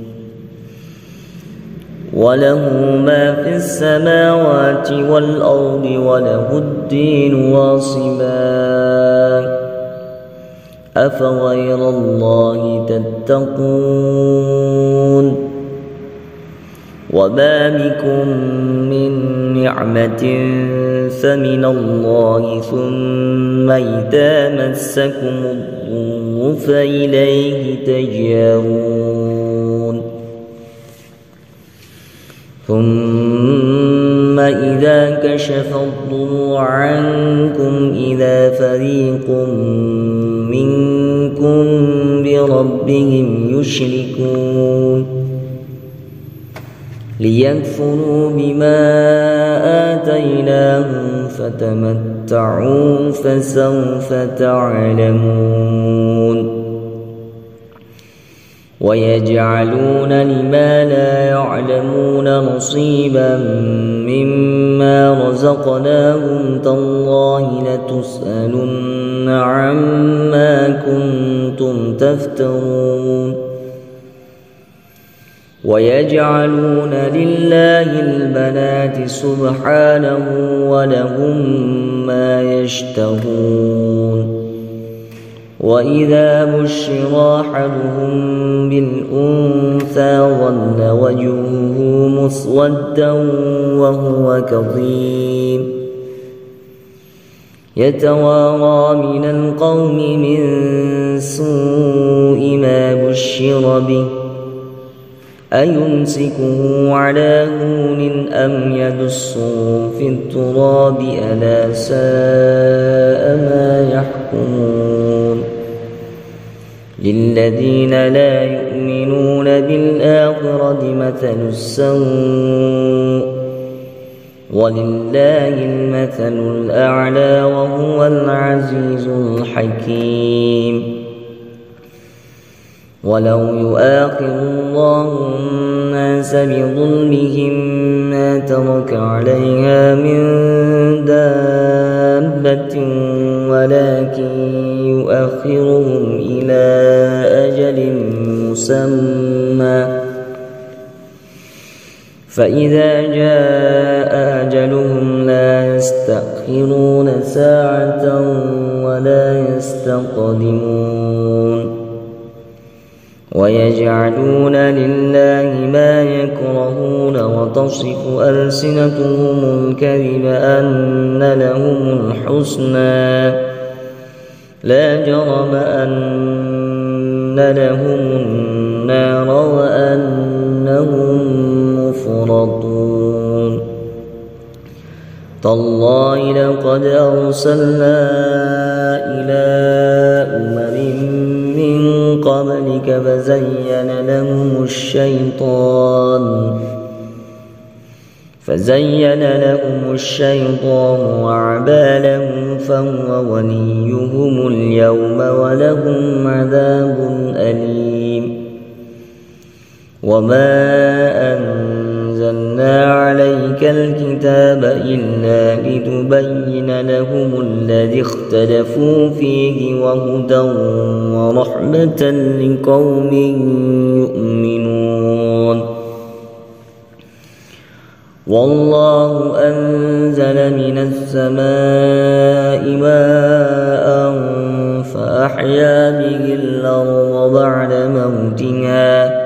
[SPEAKER 1] وله ما في السماوات والأرض وله الدين واصبا أفغير الله تتقون. وما بكم من نعمة فمن الله ثم إذا مسكم الضر فإليه تجارون. ثم إذا كشف الضر عنكم إذا فريق منكم بربهم يشركون ليكفروا بما آتيناهم فتمتعوا فسوف تعلمون. ويجعلون لما لا يعلمون نصيبا مما رزقناهم تالله لتسألن عما كنتم تفترون. ويجعلون لله البنات سبحانه ولهم ما يشتهون. وإذا بشر أحدهم بالأنثى ظل وجهه مسودا وهو كظيم يتوارى من القوم من سوء ما بشر به أيمسكه على هون أم يدسه في التراب ألا ساء ما يحكمون. للذين لا يؤمنون بالآخرة مثل السوء ولله المثل الأعلى وهو العزيز الحكيم. ولو يؤاخذ الله الناس بظلمهم ما ترك عليها من دابة ولكن يؤخرهم إلى أجل مسمى فإذا جاء أجلهم لا يستأخرون ساعة ولا يستقدمون. ويجعلون لله ما يكرهون وتصف ألسنتهم الكذب أن لهم الحسنى لا جرم أن لهم النار وأنهم مفرطون. تالله لقد أرسلنا إلى أمم من قبلك فزين لهم الشيطان فزين لهم الشيطان أعمالهم فهو وليهم اليوم ولهم عذاب أليم. وما أنزلنا عليك الكتاب إلا لتبين لهم الذي اختلفوا فيه وهدى ورحمة لقوم يؤمنون. والله أنزل من السماء ماء فأحيا به الأرض بعد موتها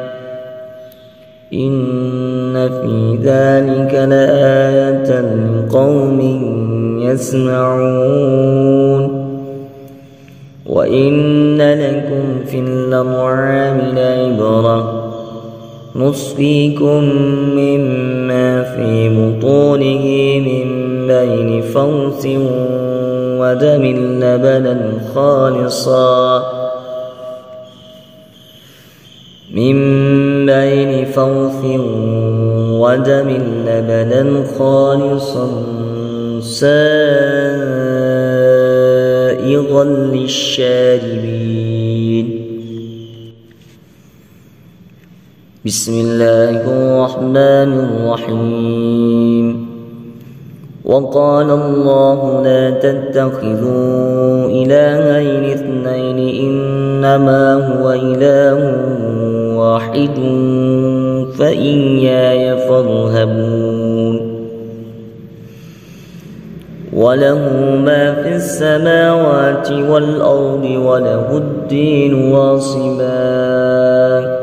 [SPEAKER 1] إن في ذلك لآية لقوم يسمعون. وإن لكم في الأنعام لعبرة نسقيكم مما في بطونه من بين فرث ودم لبنا خالصا من بين فرث ودم لبنا خالصا سائغا للشاربين. بسم الله الرحمن الرحيم. وقال الله لا تتخذوا إلهين اثنين إنما هو إله واحد فإياي فارهبون. وله ما في السماوات والأرض وله الدين واصبا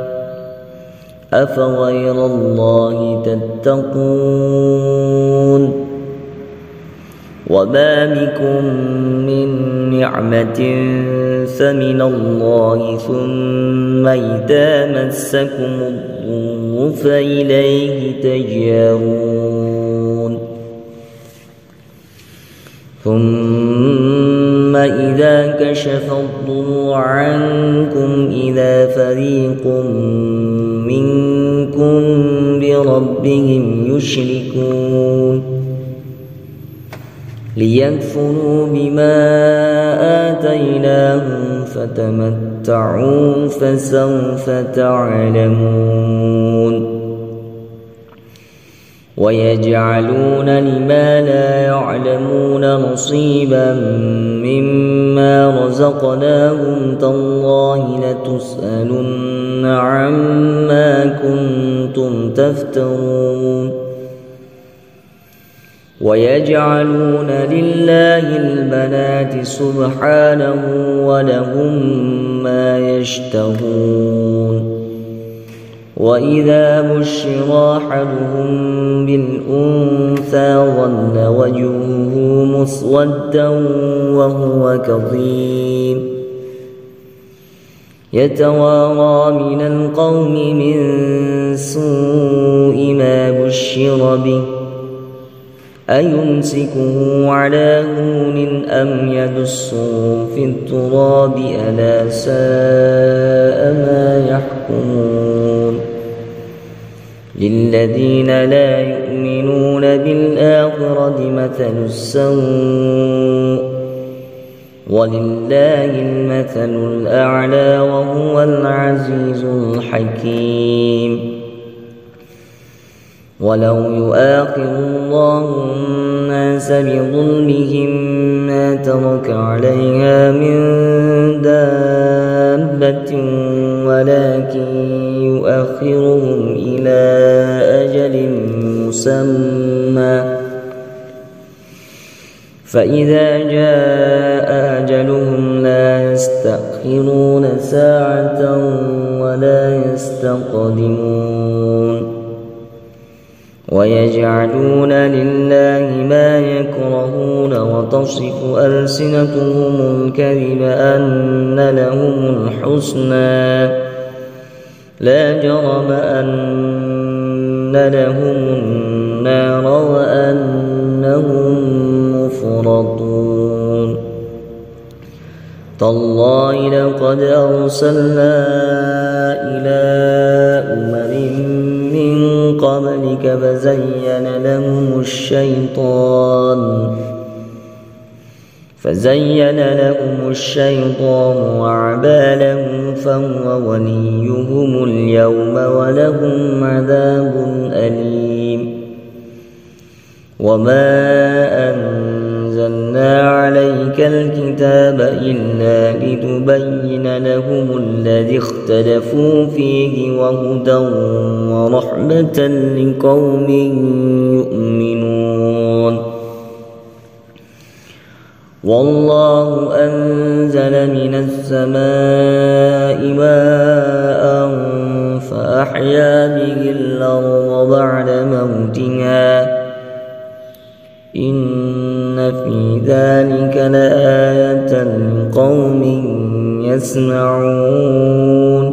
[SPEAKER 1] أفغير الله تتقون. وما بكم من نعمة فمن الله ثم إذا مسكم الضر فإليه تجارون. ثم إذا كشف الضر عنكم إذا فريق منكم بربهم يشركون ليكفروا بما آتيناهم فتمتعوا فسوف تعلمون. ويجعلون لما لا يعلمون نصيبا مما رزقناهم تالله لتسألن عما كنتم تفترون. ويجعلون لله البنات سبحانه ولهم ما يشتهون. وإذا بشر أحدهم بالأنثى ظل وجهه مسودا وهو كظيم يتوارى من القوم من سوء ما بشر به أيمسكه على هون أم يدسه في التراب ألا ساء ما يحكمون. للذين لا يؤمنون بالآخرة مثل السوء ولله المثل الأعلى وهو العزيز الحكيم. ولو يؤاخذ الله الناس بظلمهم ما ترك عليها من دابة ولكن يؤخرهم إلى أجل مسمى فإذا جاء أجلهم لا يستأخرون ساعة ولا يستقدمون. ويجعلون لله ما يكرهون وتصف ألسنتهم الكذب أن لهم الحسنى لا جرم أن لهم النار وأنهم مفرطون. تالله لقد أرسلنا إلى أمم من قبلك فزين لهم الشيطان فزين لهم الشيطان وأعمالهم فهو وليهم اليوم ولهم عذاب أليم. وما أنزلنا عليك الكتاب إلا لتبين لهم الذي اختلفوا فيه وهدى ورحمة لقوم يؤمنون. والله أنزل من السماء ماء فأحيا به الأرض بعد موتها إن في ذلك لآية لقوم يسمعون.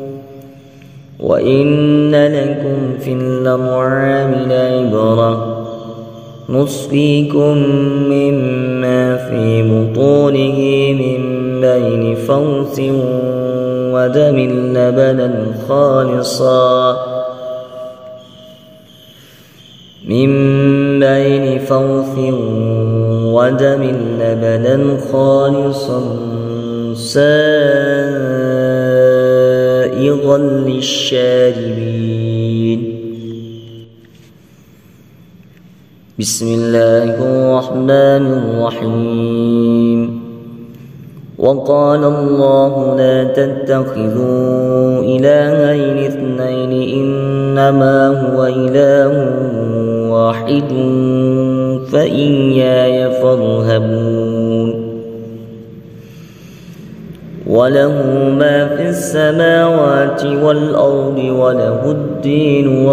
[SPEAKER 1] وإن لكم في الأنعام لعبرة نسقيكم مما في بطونه من بين فرث ودم لبنا خالصا من بين فرث ودم لبنا خالصا سائغا للشاربين. بسم الله الرحمن الرحيم. وقال الله لا تتخذوا إلهين اثنين إنما هو إله واحد فإياي فارهبون. وله ما في السماوات والأرض وله الدين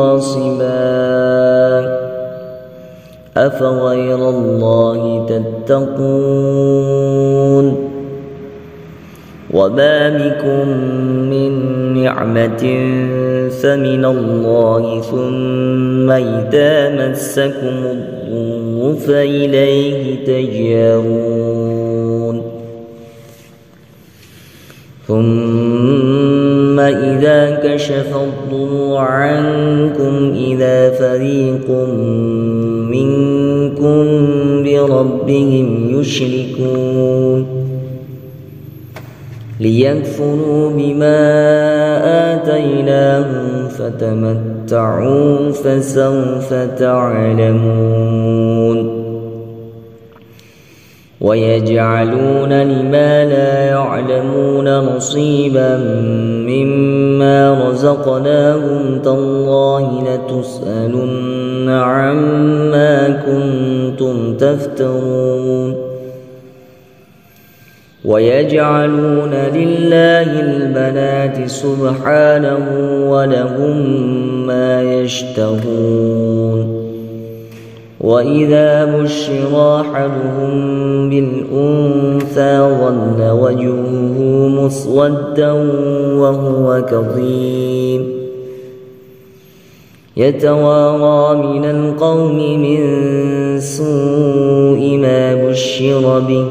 [SPEAKER 1] واصبا أفغير الله تتقون. وما بكم من نعمة فمن الله ثم إذا مسكم الضر فإليه تجارون. ثم إذا كشف الضر عنكم إذا فريق منكم بربهم يشركون ليكفروا بما آتيناهم فتمتعوا فسوف تعلمون. ويجعلون لما لا يعلمون نصيبا مما رزقناهم تالله لتسألن عما كنتم تفترون. ويجعلون لله البنات سبحانه ولهم ما يشتهون. وإذا بشر أحدهم بالأنثى ظل وجهه مسودا وهو كظيم يتوارى من القوم من سوء ما بشر به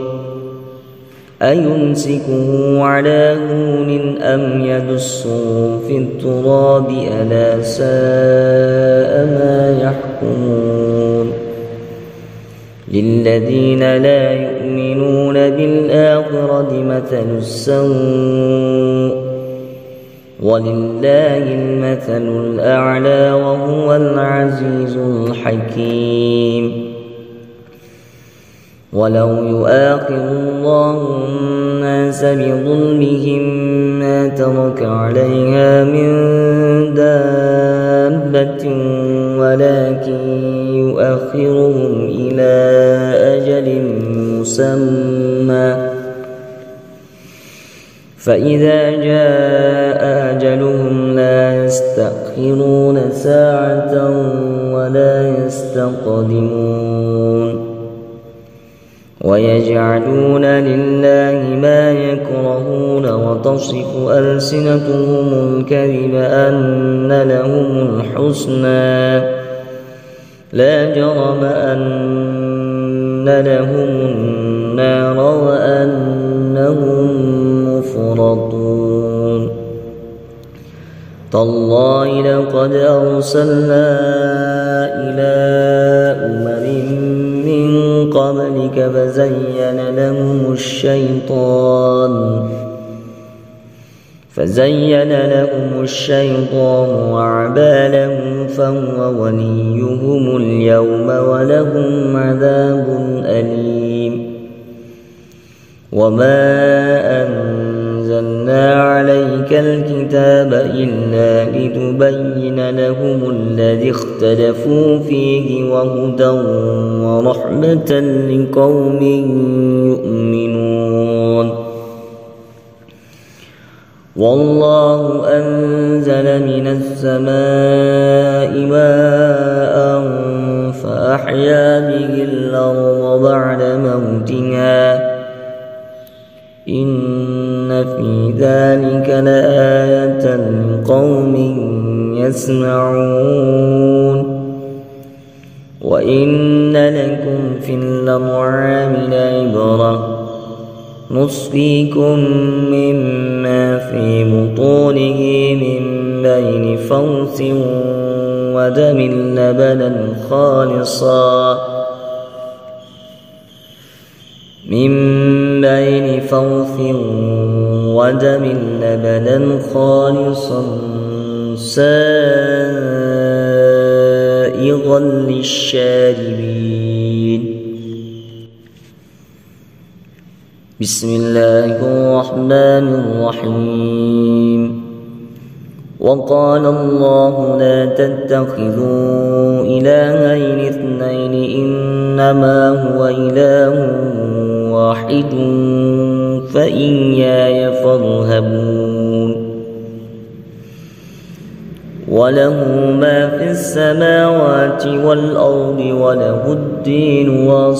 [SPEAKER 1] أيمسكه على هون أم يدسه في التراب ألا ساء ما يحكمون. للذين لا يؤمنون بالآخرة مثل السوء ولله المثل الأعلى وهو العزيز الحكيم. ولو يؤاخذ الله الناس بظلمهم ما ترك عليها من دابة ولكن يؤخرهم إلى أجل مسمى فإذا جاء أجلهم لا يستأخرون ساعة ولا يستقدمون. ويجعلون لله ما يكرهون وتصف ألسنتهم الكذب أن لهم الحسنى لا جرم أن لهم النار وأنهم تالله لقد أرسلنا إلى أمم من قبلك فزين لهم الشيطان فزين لهم الشيطان أعمالهم فهو وليهم اليوم ولهم عذاب أليم. وما أنزلنا عليك الكتاب إلا لتبين لهم الذي اختلفوا فيه وهدى ورحمة لقوم يؤمنون. والله أنزل من السماء ماء فأحيا به الأرض بعد موتها إن في ذلك لآية لقوم يسمعون. وإن لكم في الأنعام لعبرة نسقيكم مما في بطونه من بين فرث ودم لبنا خالصا من بين فرث ودم لبنا خالصا سائغا للشاربين. بسم الله الرحمن الرحيم. وقال الله لا تتخذوا إلهين اثنين إنما هو إله واحد فإياي فارهبون. وله ما في السماوات والأرض وله الدين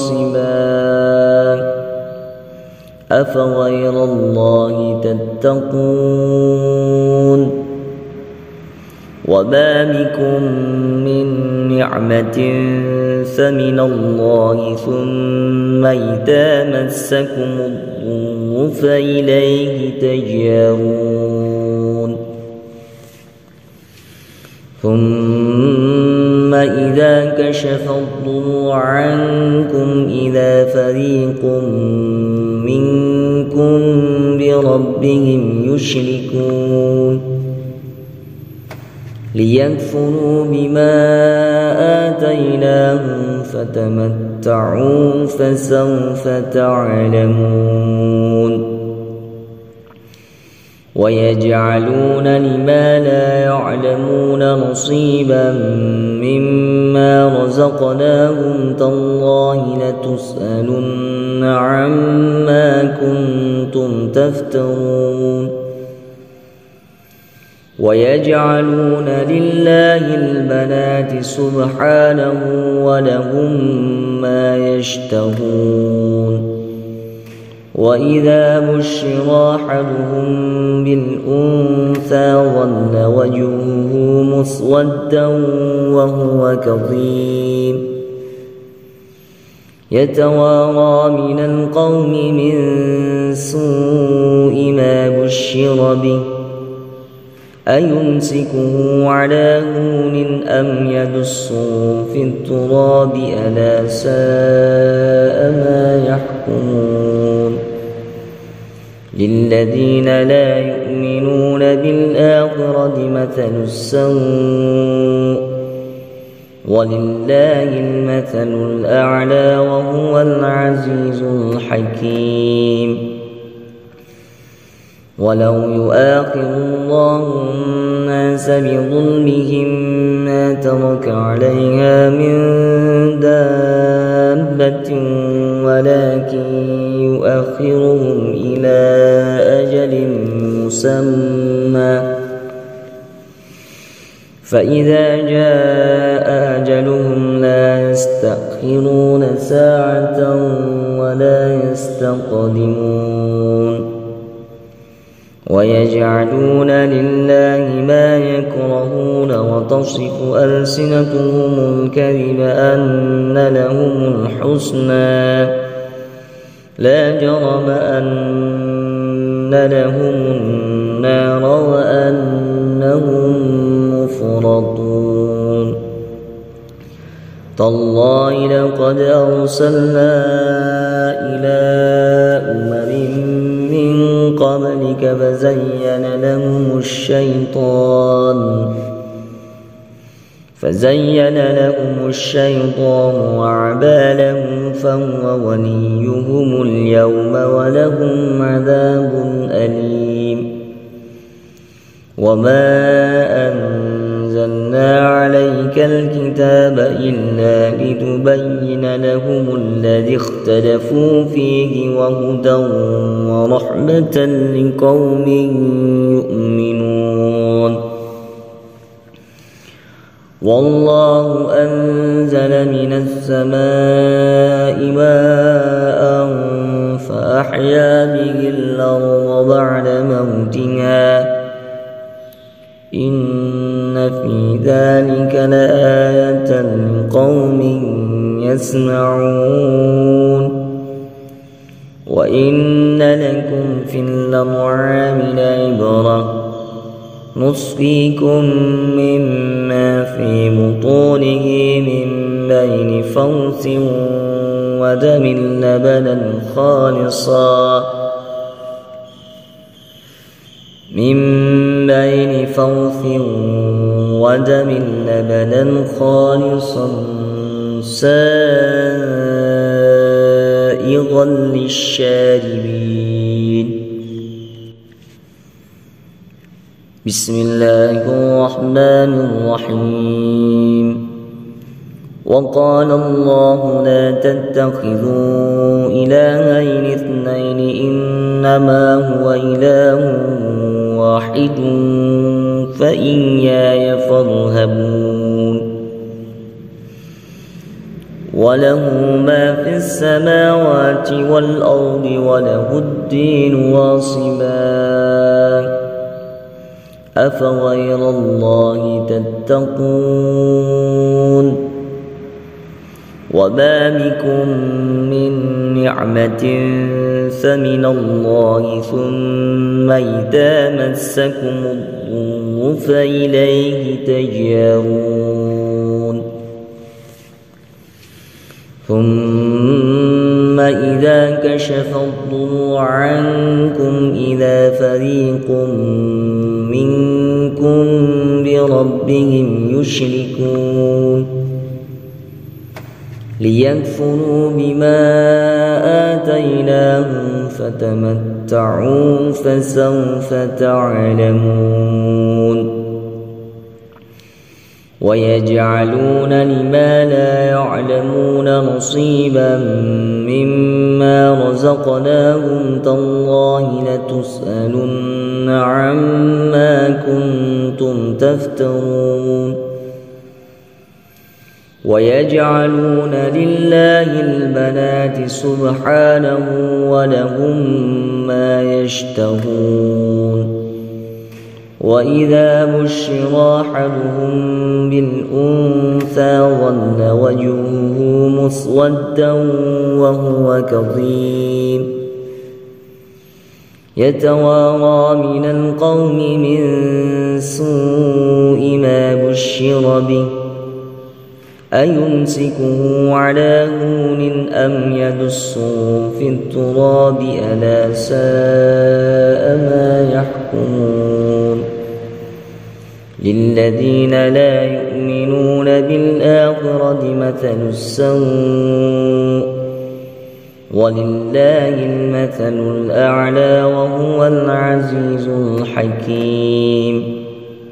[SPEAKER 1] واصبا أفغير الله تتقون. وما بكم من نعمة فمن الله ثم إذا مسكم الضر فإليه تجارون. ثم إذا كشف الضر عنكم إذا فريق منكم بربهم يشركون ليكفروا بما آتيناهم فتمتعوا فسوف تعلمون. ويجعلون لما لا يعلمون نصيبا مما رزقناهم تالله لتسألن عما كنتم تفترون. ويجعلون لله البنات سبحانه ولهم ما يشتهون. وإذا بشر أحدهم بالأنثى ظل وجهه مسودا وهو كظيم يتوارى من القوم من سوء ما بشر به أيمسكه على هون أم يدسه في التراب ألا ساء ما يحكمون. للذين لا يؤمنون بالآخرة مثل السوء ولله المثل الأعلى وهو العزيز الحكيم. ولو يؤاخذ الله الناس بظلمهم ما ترك عليها من دابة ولكن يؤخرهم إلى أجل مسمى فإذا جاء أجلهم لا يستأخرون ساعة ولا يستقدمون. ويجعلون لله ما يكرهون وتصف ألسنتهم الكذب أن لهم الحسنى لا جرم أن لهم النار وأنهم تالله لقد أرسلنا إلى أمم من قبلك فزين لهم الشيطان فزين لهم الشيطان وأعمالهم فهو وليهم اليوم ولهم عذاب أليم. وما أنزلنا عليك الكتاب إلا لتبين لهم الذي اختلفوا فيه وهدى ورحمة لقوم يؤمنون. والله أنزل من السماء ماء فأحيا به الأرض بعد موتها إن في ذلك لآية لقوم يسمعون. وإن لكم في الأنعام لعبرة نسقيكم مما في بطونه من بين فرث ودم لبنا خالصا من بين فرث ودم لبنا خالصا سائغا للشاربين. بسم الله الرحمن الرحيم. وقال الله لا تتخذوا إلهين اثنين إنما هو إله واحد فإياي فارهبون. وله ما في السماوات والأرض وله الدين واصبا أفغير الله تتقون. وما بكم من نعمة فمن الله ثم إذا مسكم الضر فإليه تجارون. ثم إذا كشف الضر عنكم إذا فريق منكم بربهم يشركون ليكفروا بما آتيناهم فتمتعوا فسوف تعلمون. ويجعلون لما لا يعلمون نصيبا مما رزقناهم تالله لتسألن عما كنتم تفترون. ويجعلون لله البنات سبحانه ولهم ما يشتهون. وإذا بشر أحدهم بالأنثى ظل وجهه مسودا وهو كظيم يتوارى من القوم من سوء ما بشر به أيمسكه على هون أم يدسه في التراب ألا ساء ما يحكمون. للذين لا يؤمنون بالآخرة مثل السوء ولله المثل الأعلى وهو العزيز الحكيم.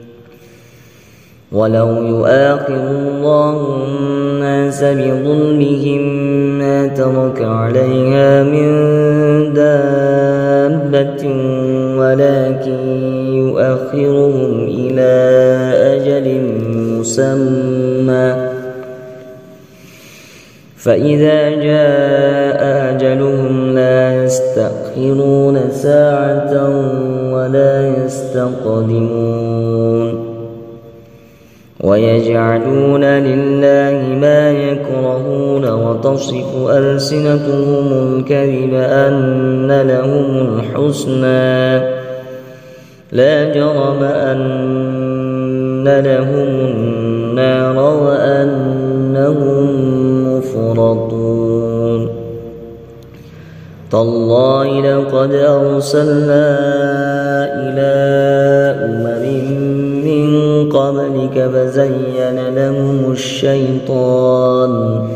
[SPEAKER 1] ولو يؤاخذ الله الناس بظلمهم ما ترك عليها من دابة ولكن يؤخرهم إلى أجل مسمى فإذا جاء أجلهم لا يستأخرون ساعة ولا يستقدمون. ويجعلون لله ما يكرهون وتصف ألسنتهم الكذب أن لهم الحسنى لا جرم أن لهم النار وأنهم تالله لقد أرسلنا إلى أمم من قبلك فزين لهم الشيطان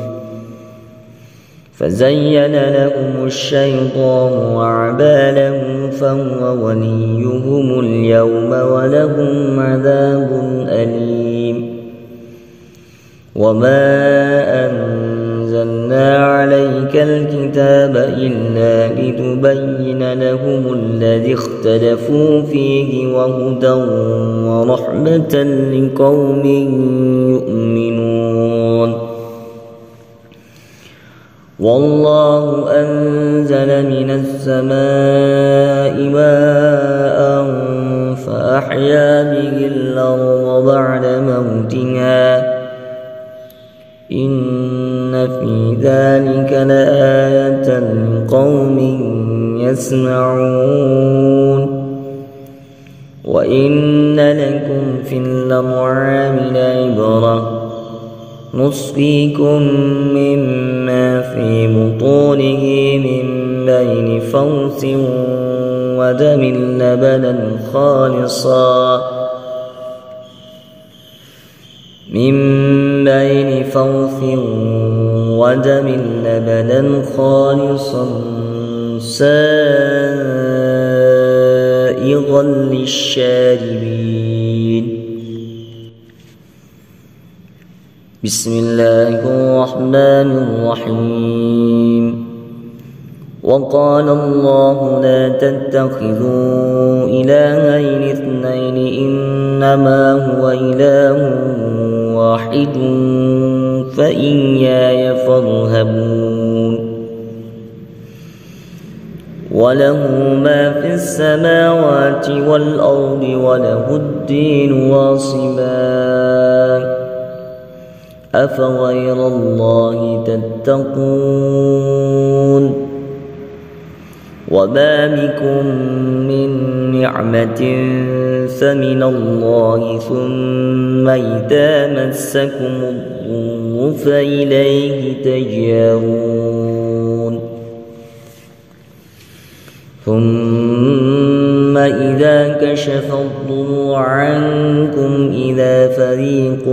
[SPEAKER 1] فزين لهم الشيطان وأعمالهم فهو وليهم اليوم ولهم عذاب أليم. وما أنزلنا عليك الكتاب إلا لتبين لهم الذي اختلفوا فيه وهدى ورحمة لقوم يؤمنون. والله أنزل من السماء ماء فأحيا به الأرض بعد موتها إن في ذلك لآية لقوم يسمعون. وإن لكم في الأنعام لعبرة نسقيكم مما في بطونه من بين فرث ودم لبنا خالصا من بين فرث ودم لبنا خالصا سائغا للشاربين. بسم الله الرحمن الرحيم. وقال الله لا تتخذوا إلهين اثنين إنما هو إله واحد فإياي فارهبون. وله ما في السماوات والأرض وله الدين واصبا أفغير الله تتقون. وما بكم من نعمة فمن الله ثم إذا مسكم الضر فإليه تجارون. ثم إذا كشف الضر عنكم إذا فريق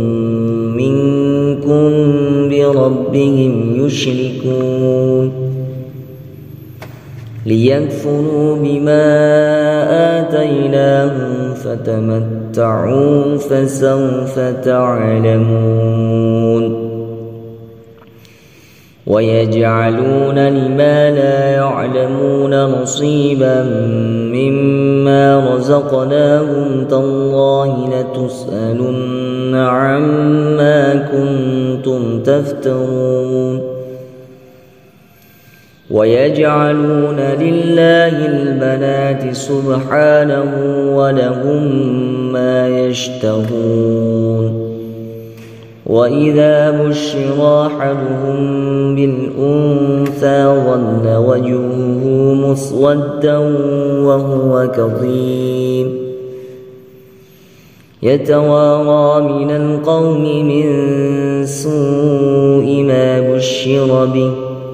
[SPEAKER 1] منكم بربهم يشركون ليكفروا بما آتيناهم فتمتعوا فسوف تعلمون. ويجعلون لما لا يعلمون نصيبا مما رزقناهم تالله لتسألن عما كنتم تفترون. ويجعلون لله البنات سبحانه ولهم ما يشتهون. وإذا بشر أحدهم بالأنثى ظل وجهه مسودا وهو كظيم يتوارى من القوم من سوء ما بشر به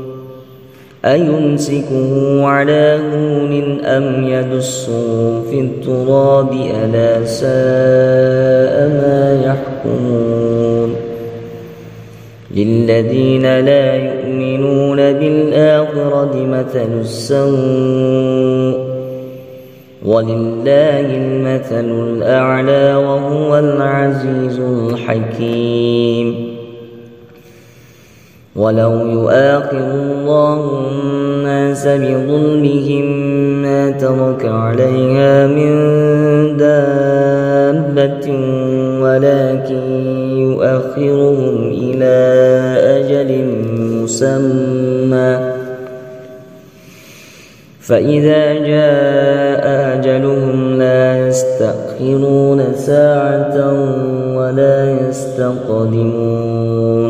[SPEAKER 1] أيمسكه على هون أم يدسه في التراب ألا ساء ما يحكمون. للذين لا يؤمنون بالآخرة مثل السوء ولله المثل الأعلى وهو العزيز الحكيم. ولو يؤاخذ الله الناس بظلمهم ما ترك عليها من دابة ولكن يؤخرهم إلى أجل مسمى فإذا جاء أجلهم لا يستأخرون ساعة ولا يستقدمون.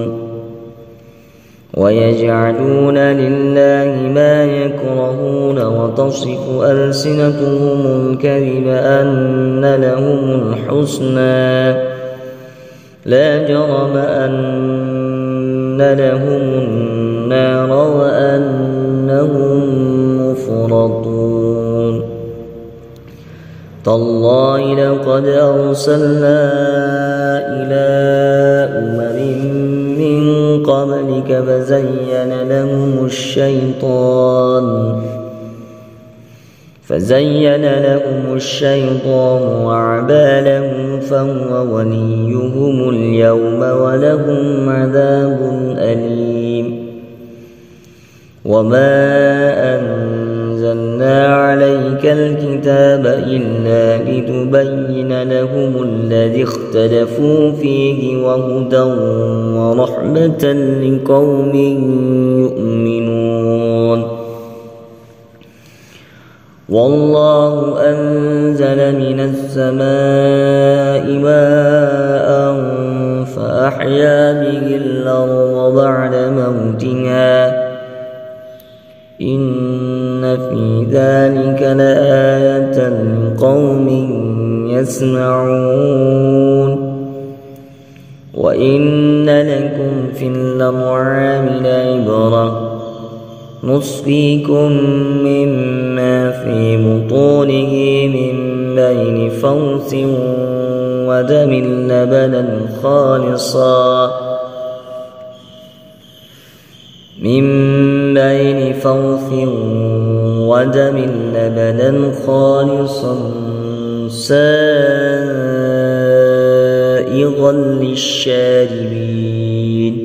[SPEAKER 1] ويجعلون لله ما يكرهون وتصف ألسنتهم الكذب أن لهم الحسنى لا جرم أن لهم النار وأنهم تالله لقد أرسلنا إلى أمم من قبلك فزين لهم الشيطان فزين لهم الشيطان وأعمالهم فهو وليهم اليوم ولهم عذاب أليم. وما أنزلنا عليك الكتاب إلا لتبين لهم الذي اختلفوا فيه وهدى ورحمة لقوم يؤمنون. والله أنزل من السماء ماء فأحيا به الأرض بعد موتها إن في ذلك لآية لقوم يسمعون. وإن لكم في الأنعام لعبرة نسقيكم مما في بطونه من بين فرث ودم لبنا خالصا من بين فرث ودم لبنا خالصا سائغا للشاربين.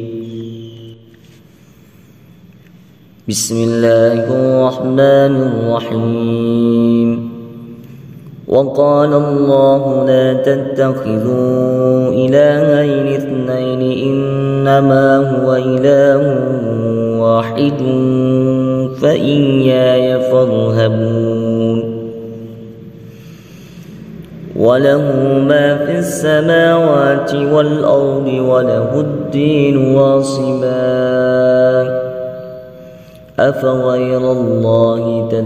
[SPEAKER 1] بسم الله الرحمن الرحيم. وقال الله لا تتخذوا إلهين اثنين إنما هو إله واحد فإياي فارهبون. وله ما في السماوات والأرض وله الدين واصبا أفغير الله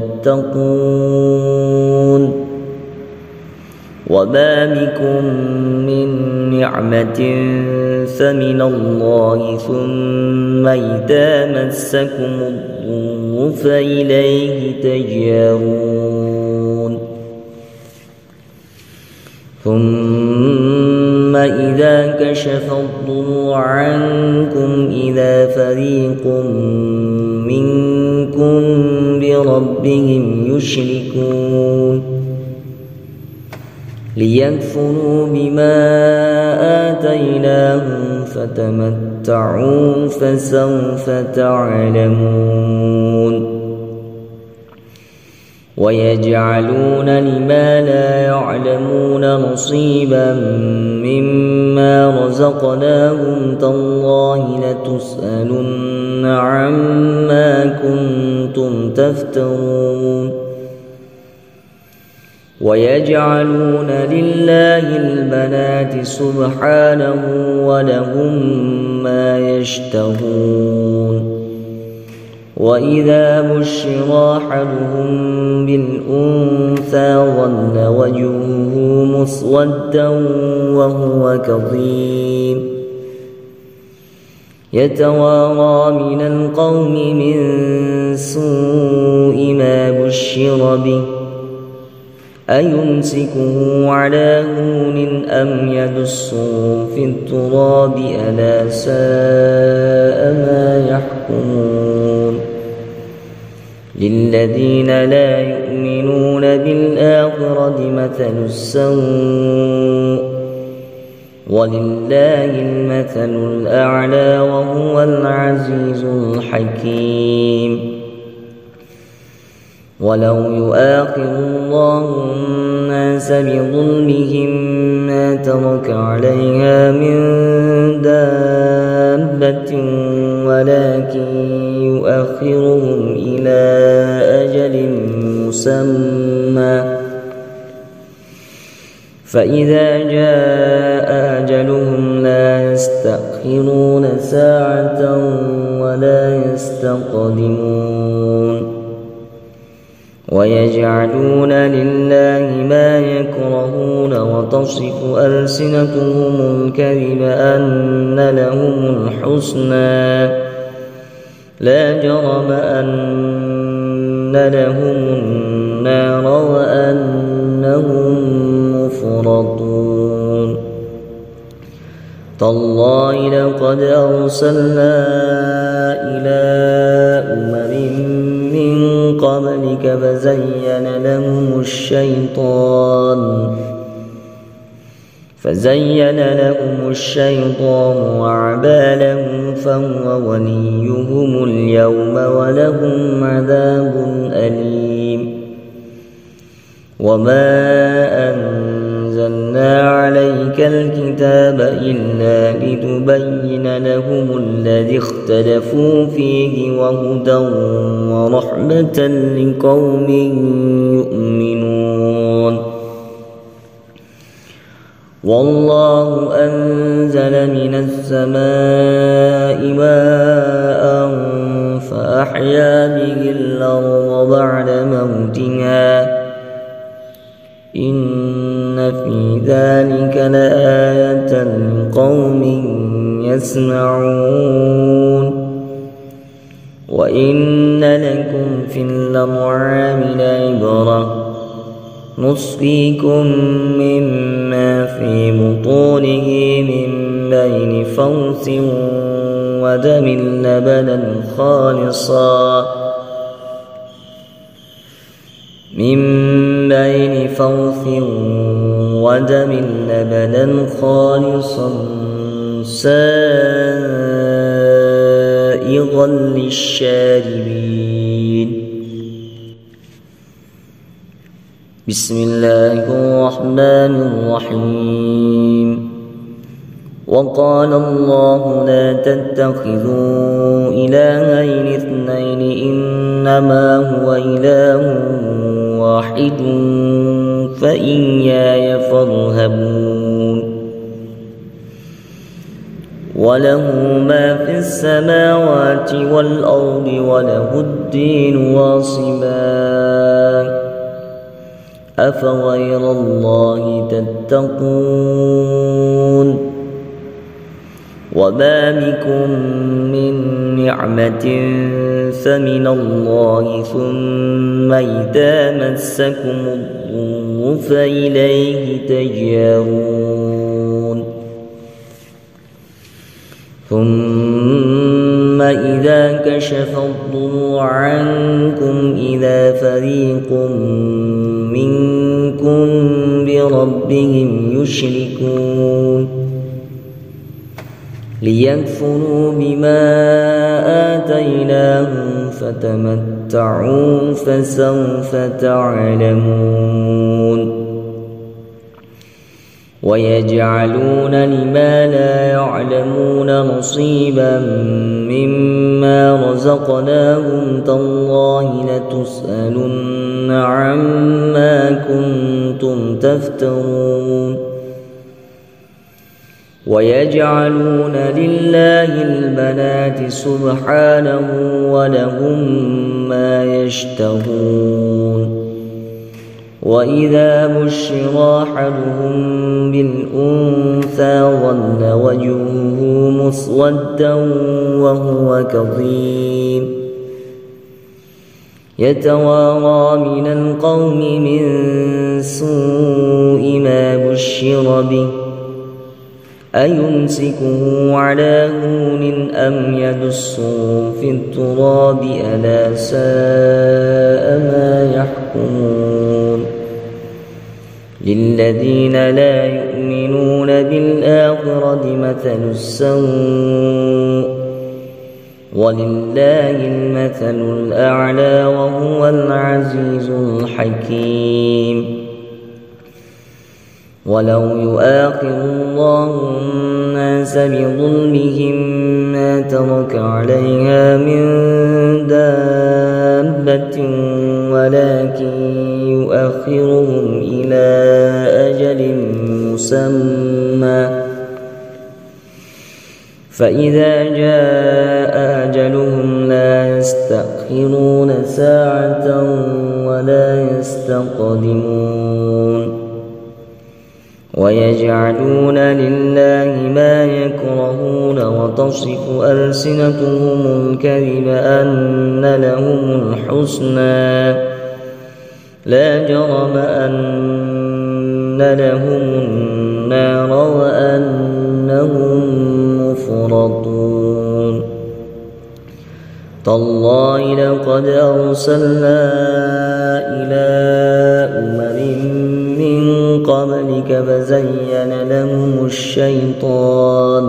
[SPEAKER 1] تتقون. وما بكم من نعمة فمن الله ثم إذا مسكم الضر فإليه تجارون. ثم إذا كشف الضر عنكم إذا فريق منكم بربهم يشركون ليكفروا بما آتيناهم فتمتعوا فسوف تعلمون. ويجعلون لما لا يعلمون نصيبا مما رزقناهم تالله لتسألن عما كنتم تفترون. ويجعلون لله البنات سبحانه ولهم ما يشتهون. وإذا بشر أحدهم بالأنثى ظل وجهه مسودا وهو كظيم يتوارى من القوم من سوء ما بشر به أيمسكه على هون أم يدسه في التراب ألا ساء ما يحكمون. للذين لا يؤمنون بالآخرة مثل السوء ولله المثل الأعلى وهو العزيز الحكيم. ولو يؤاخذ الله الناس بظلمهم ما ترك عليها من دابة ولكن يؤخرهم إلى أجل مسمى فإذا جاء أجلهم لا يستأخرون ساعة ولا يستقدمون. ويجعلون لله ما يكرهون وتصف ألسنتهم الكذب أن لهم الحسنى لا جرم أن لهم النار وأنهم يفرطون تالله لقد أرسلنا إلى أمم من قبلك فزين لهم الشيطان فزين لهم الشيطان أعمالهم فهو وليهم اليوم ولهم عذاب أليم وما أنزلنا عليك الكتاب إلا لتبين لهم الذي اختلفوا فيه وهدى ورحمة لقوم يؤمنون والله أنزل من السماء ماء فأحيا به الأرض بعد موتها إن في ذلك لآية لقوم يسمعون وإن لكم في الأنعام لعبرة نسقيكم مما في بطونه من بين فرث ودم لبنا خالصا من بين فرث ودم لبنا خالصا سائغا للشاربين بسم الله الرحمن الرحيم وقال الله لا تتخذوا إلهين اثنين إنما هو إله واحد فإياي فارهبون وله ما في السماوات والأرض وله الدين واصبا أفغير الله تتقون وما بكم من نعمة فمن الله ثم إذا مسكم الضر فإليه تجارون ثم إذا كشف الضر عنكم إذا فريق منكم بربهم يشركون ليكفروا بما آتيناهم فتمتعوا فسوف تعلمون ويجعلون لما لا يعلمون نصيبا مما رزقناهم تالله لتسألن عما كنتم تفترون ويجعلون لله البنات سبحانه ولهم ما يشتهون وإذا بشر أحدهم بالأنثى ظل وجهه مسودا وهو كظيم يتوارى من القوم من سوء ما بشر به أيمسكه على هون أم يدسه في التراب ألا ساء ما يحكمون للذين لا يؤمنون بالآخرة مثل السوء ولله المثل الأعلى وهو العزيز الحكيم ولو يؤاخذ الله الناس بظلمهم ما ترك عليها من دابة ولكن يؤخرهم إلى أجل مسمى فإذا جاء أجلهم لا يستأخرون ساعة ولا يستقدمون ويجعلون لله ما يكرهون وتصف ألسنتهم الكذب أن لهم الحسنى لا جرم أن لهم يفرطون تالله لقد أرسلنا إلى أمم من قبلك فزين لهم الشيطان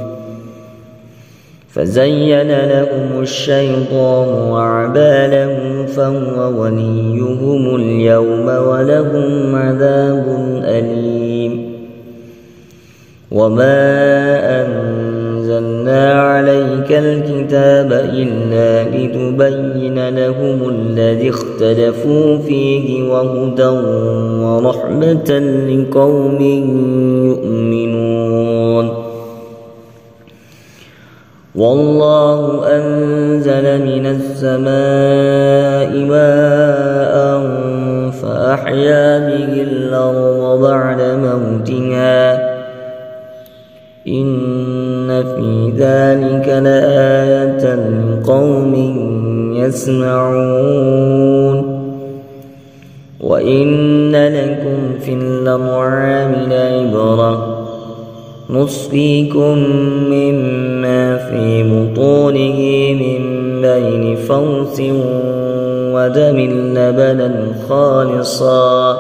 [SPEAKER 1] فزين لهم الشيطان أعمالهم فهو وليهم اليوم ولهم عذاب أليم وما أنزلنا عليك الكتاب إلا لتبين لهم الذي اختلفوا فيه وهدى ورحمة لقوم يؤمنون والله أنزل من السماء ماء فأحيا به الأرض بعد موتها إن في ذلك لآية لقوم يسمعون وإن لكم في الأنعام لعبرة نسقيكم مما في بطونه من بين فرث ودم لبنا خالصا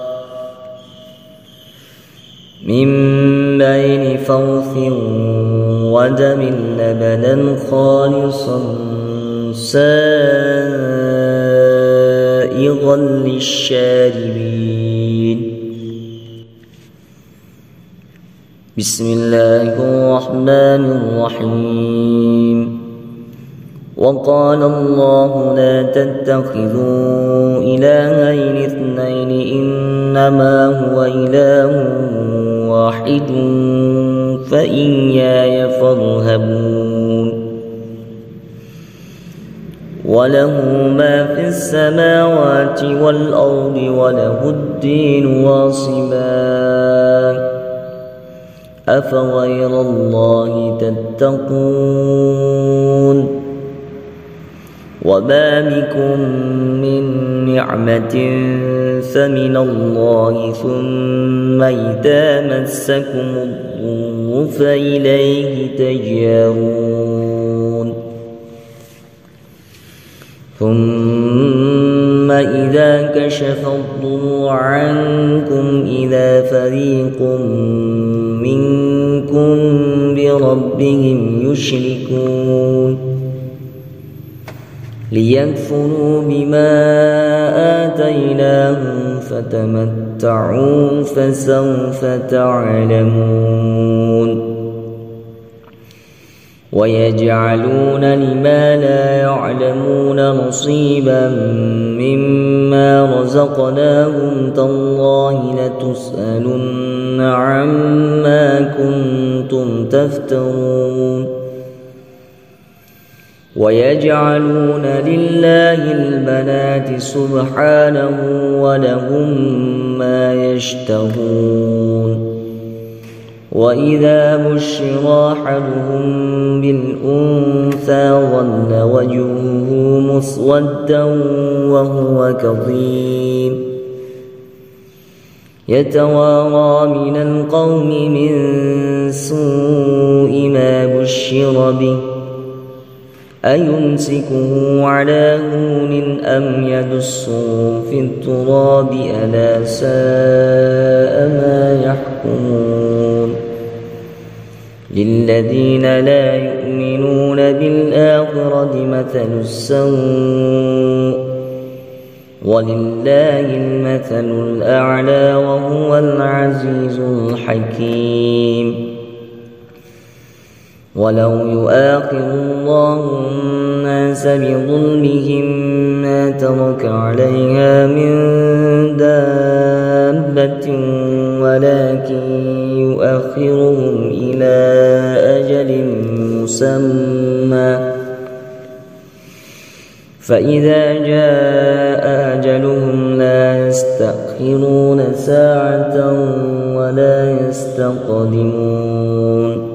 [SPEAKER 1] من بين فرث ودم لبنا خالصا سائغا للشاربين بسم الله الرحمن الرحيم وقال الله لا تتخذوا إلهين اثنين إنما هو إله واحد فإياي فارهبون وله ما في السماوات والأرض وله الدين واصبا أفغير الله تتقون وما بكم من نعمة فمن الله ثم إذا مسكم الضر فإليه تجارون ثم إذا كشف الضر عنكم إذا فريق منكم بربهم يشركون ليكفروا بما آتيناهم فتمتعوا فسوف تعلمون ويجعلون لما لا يعلمون نصيبا مما رزقناهم تالله لتسألن عما كنتم تفترون ويجعلون لله البنات سبحانه ولهم ما يشتهون وإذا بشر أحدهم بالأنثى ظل وجهه مسودا وهو كظيم يتوارى من القوم من سوء ما بشر به أيمسكه على هون أم يدسه في التراب ألا ساء ما يحكمون للذين لا يؤمنون بالآخرة مثل السوء ولله المثل الأعلى وهو العزيز الحكيم ولو يؤاخذ الله الناس بظلمهم ما ترك عليها من دابة ولكن يؤخرهم إلى أجل مسمى فإذا جاء أجلهم لا يستأخرون ساعة ولا يستقدمون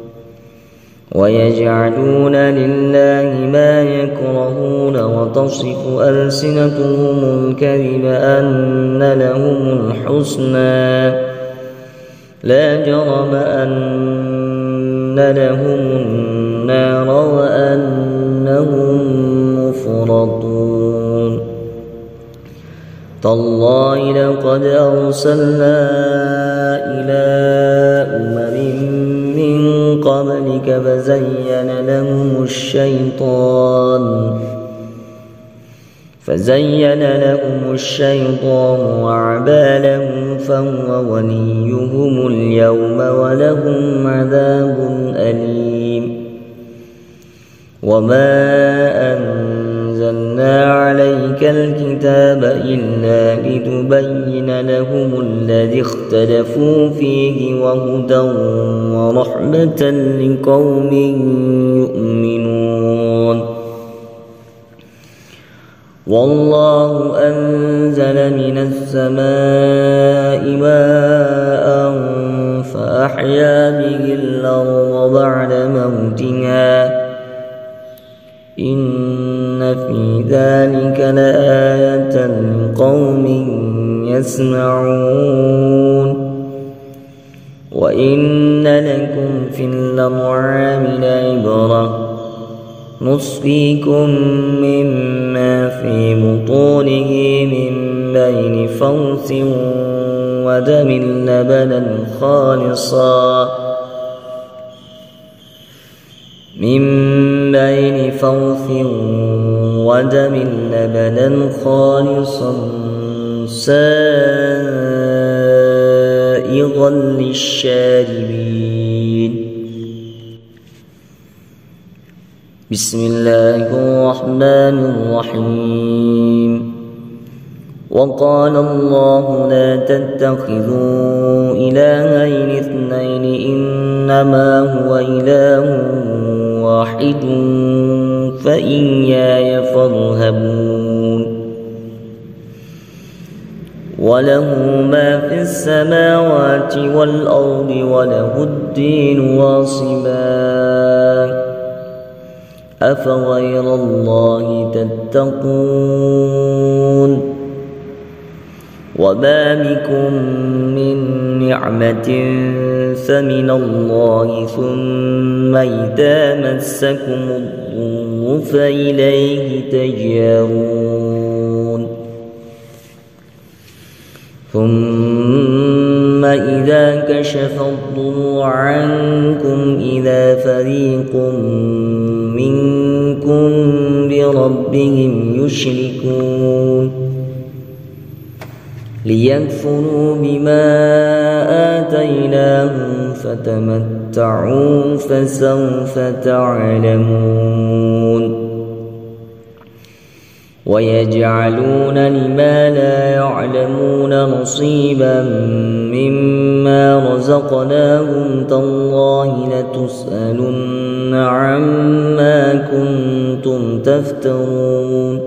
[SPEAKER 1] ويجعلون لله ما يكرهون وتصف ألسنتهم الكذب أن لهم الحسنى لا جرم أن لهم النار وأنهم مفرطون تالله لقد أرسلنا إلى أمم من قبلك فزين لهم الشيطان فزين لهم الشيطان وأعمالهم فهو وليهم اليوم ولهم عذاب أليم وما أنزلنا عليك الكتاب إلا لتبين لهم الذي اختلفوا فيه وهدى ورحمة لقوم يؤمنون والله أنزل من السماء ماء فأحيا به الأرض بعد موتها إن في ذلك لآية لقوم يسمعون وإن لكم في الأنعام لعبرة نسقيكم مما في بطونه من بين فرث ودم لبنا خالصا من بين فرث ودم لبنا خالصا سائغا للشاربين بسم الله الرحمن الرحيم وقال الله لا تتخذوا إلهين اثنين إنما هو إله واحد فإياي فارهبون وله ما في السماوات والأرض وله الدين واصبا أفغير الله تتقون وما بكم من نعمة فمن الله ثم إذا مسكم الضر فإليه تجارون ثم إذا كشف الضر عنكم إذا فريق منكم بربهم يشركون ليكفروا بما آتيناهم فتمتعوا فسوف تعلمون ويجعلون لما لا يعلمون نصيبا مما رزقناهم تالله لتسألن عما كنتم تفترون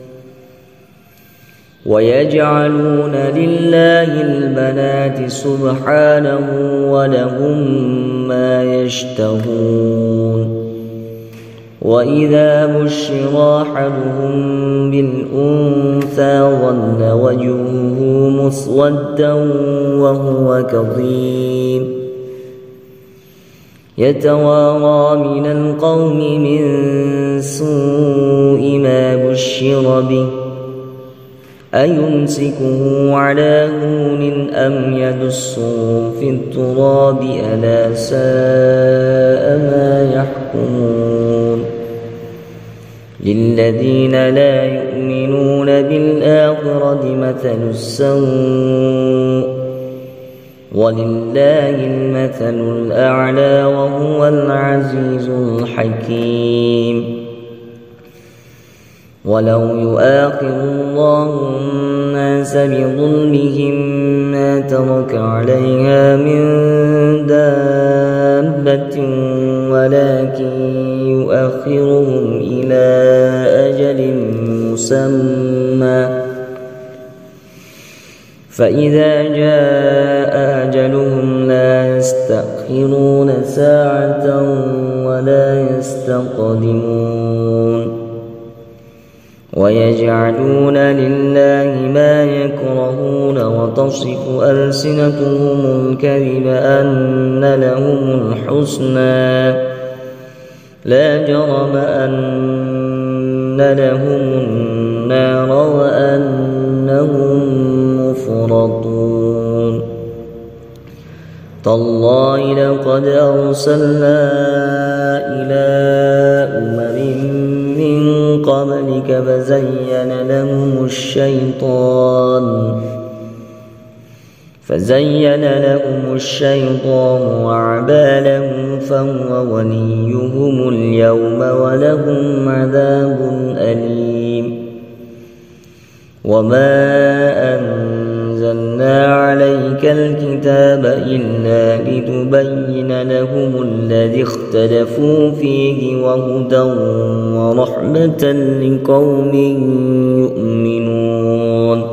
[SPEAKER 1] ويجعلون لله البنات سبحانه ولهم ما يشتهون وإذا بشر أحدهم بالأنثى ظل وجهه مسودا وهو كظيم يتوارى من القوم من سوء ما بشر به أيمسكه على هون أم يدسه في التراب ألا ساء ما يحكمون للذين لا يؤمنون بالآخرة مثل السوء ولله المثل الأعلى وهو العزيز الحكيم ولو يؤاخذ الله الناس بظلمهم ما ترك عليها من دابة ولكن يؤخرهم إلى أجل مسمى فإذا جاء أجلهم لا يستأخرون ساعة ولا يستقدمون ويجعلون لله ما يكرهون وتصف ألسنتهم الكذب أن لهم الحسنى لا جرم أن لهم النار وأنهم مفرطون تالله لقد أرسلنا إلى أمم من قبلك فزين لهم الشيطان فزين لهم الشيطان وأعمالهم فهو وليهم اليوم ولهم عذاب أليم وما أنزلنا عليك الكتاب إلا لتبين لهم الذي اختلفوا فيه وهدى ورحمة لقوم يؤمنون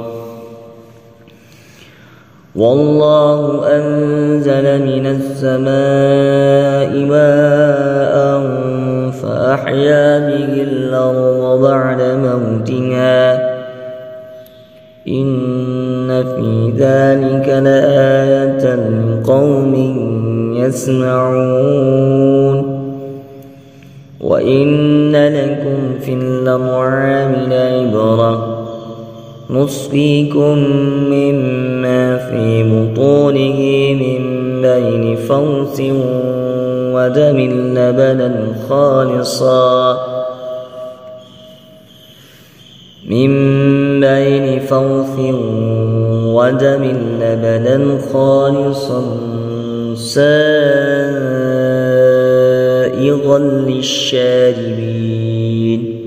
[SPEAKER 1] والله أنزل من السماء ماء فأحيا به الأرض بعد موتها إن في ذلك لآية لقوم يسمعون وإن لكم في الأنعام لعبرة نسقيكم مما في بطونه من بين فرث ودم لبنا خالصا من بين فرث ودم لبنا خالصا سائغا للشاربين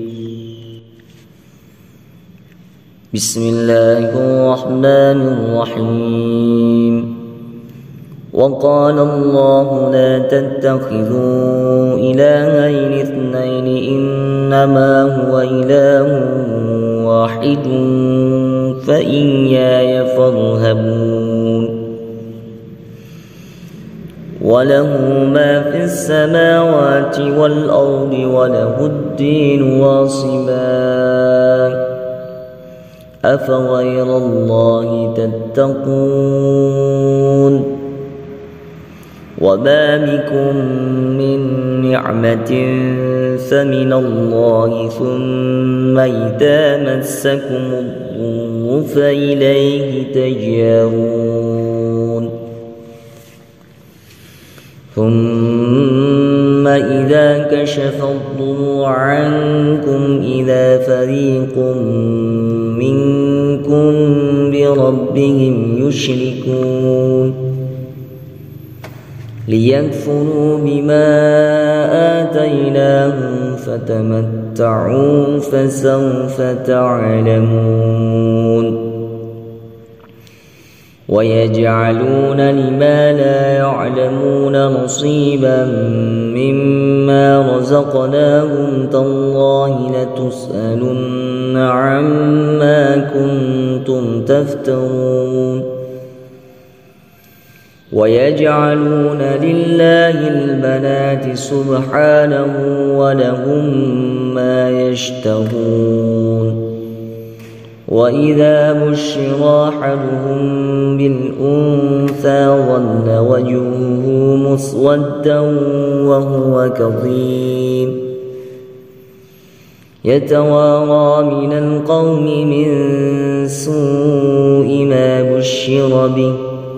[SPEAKER 1] بسم الله الرحمن الرحيم وقال الله لا تتخذوا إلهين اثنين إنما هو إله واحد فإياي فارهبون وله ما في السماوات والأرض وله الدين واصبا أفغير الله تتقون وما بكم من نعمة فمن الله ثم إذا مسكم الضر فإليه تجارون ثم إذا كشف الضر عنكم إذا فريق منكم بربهم يشركون ليكفروا بما آتيناهم فتمتعوا فسوف تعلمون ويجعلون لما لا يعلمون نصيبا مما رزقناهم تالله لتسألن عما كنتم تفترون ويجعلون لله البنات سبحانه ولهم ما يشتهون وإذا بشر أحدهم بالأنثى ظل وجهه مسودا وهو كظيم يتوارى من القوم من سوء ما بشر به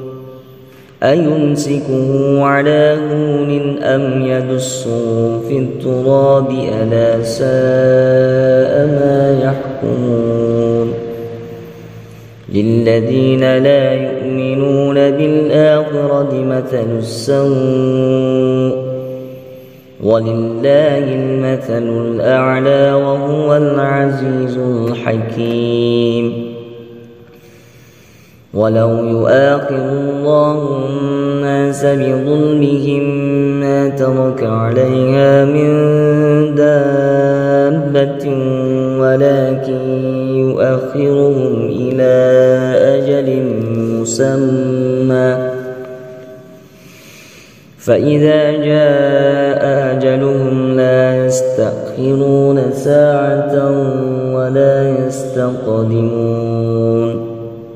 [SPEAKER 1] أيمسكه على هون أم يدسه في التراب ألا ساء ما يحكمون للذين لا يؤمنون بالآخرة مثل السوء ولله المثل الأعلى وهو العزيز الحكيم ولو يؤاخذ الله الناس بظلمهم ما ترك عليها من دابة ولكن يؤخرهم إلى أجل مسمى فإذا جاء أجلهم لا يستأخرون ساعة ولا يستقدمون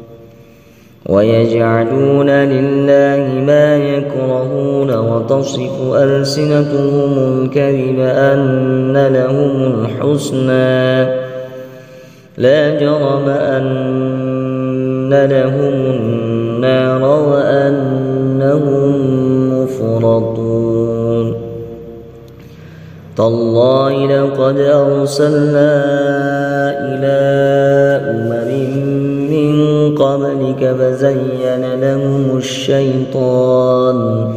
[SPEAKER 1] ويجعلون لله ما يكرهون وتصف ألسنتهم الكذب أن لهم الحسنى لا جرم أن لهم النار وأنهم مفرطون تالله لقد أرسلنا إلى أمم من قبلك فزين لهم الشيطان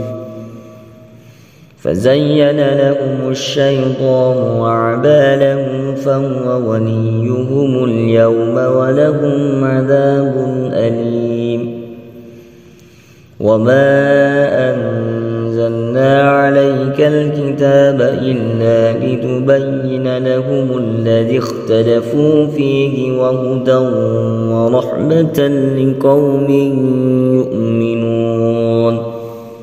[SPEAKER 1] فزين لهم الشيطان وأعمالهم فهو وليهم اليوم ولهم عذاب أليم وما أنزلنا عليك الكتاب إلا لتبين لهم الذي اختلفوا فيه وهدى ورحمة لقوم يؤمنون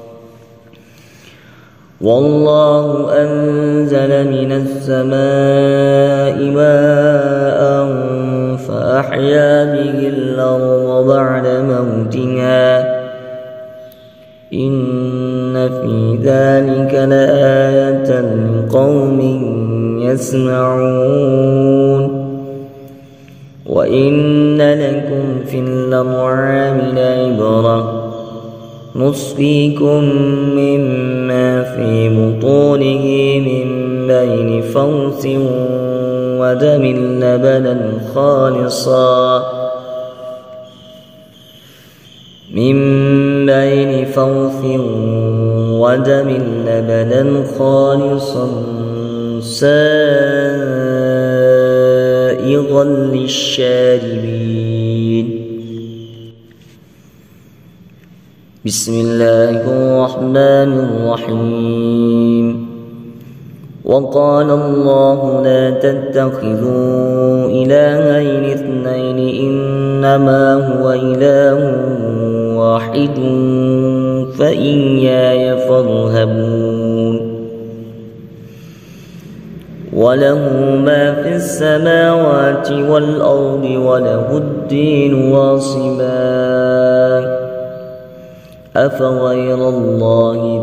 [SPEAKER 1] والله أنزل من السماء ماء فأحيا به الأرض بعد موتها إن في ذلك لآية لقوم يسمعون وإن لكم في الأنعام لعبرة نسقيكم مما في بطونه من بين فرث ودم لبنا خالصا من بين فرث ودم لبنا خالصا سائغا للشاربين بسم الله الرحمن الرحيم وقال الله لا تتخذوا إلهين اثنين إنما هو إله واحد فإياي فارهبون وله ما في السماوات والأرض وله الدين واصبا أفغير الله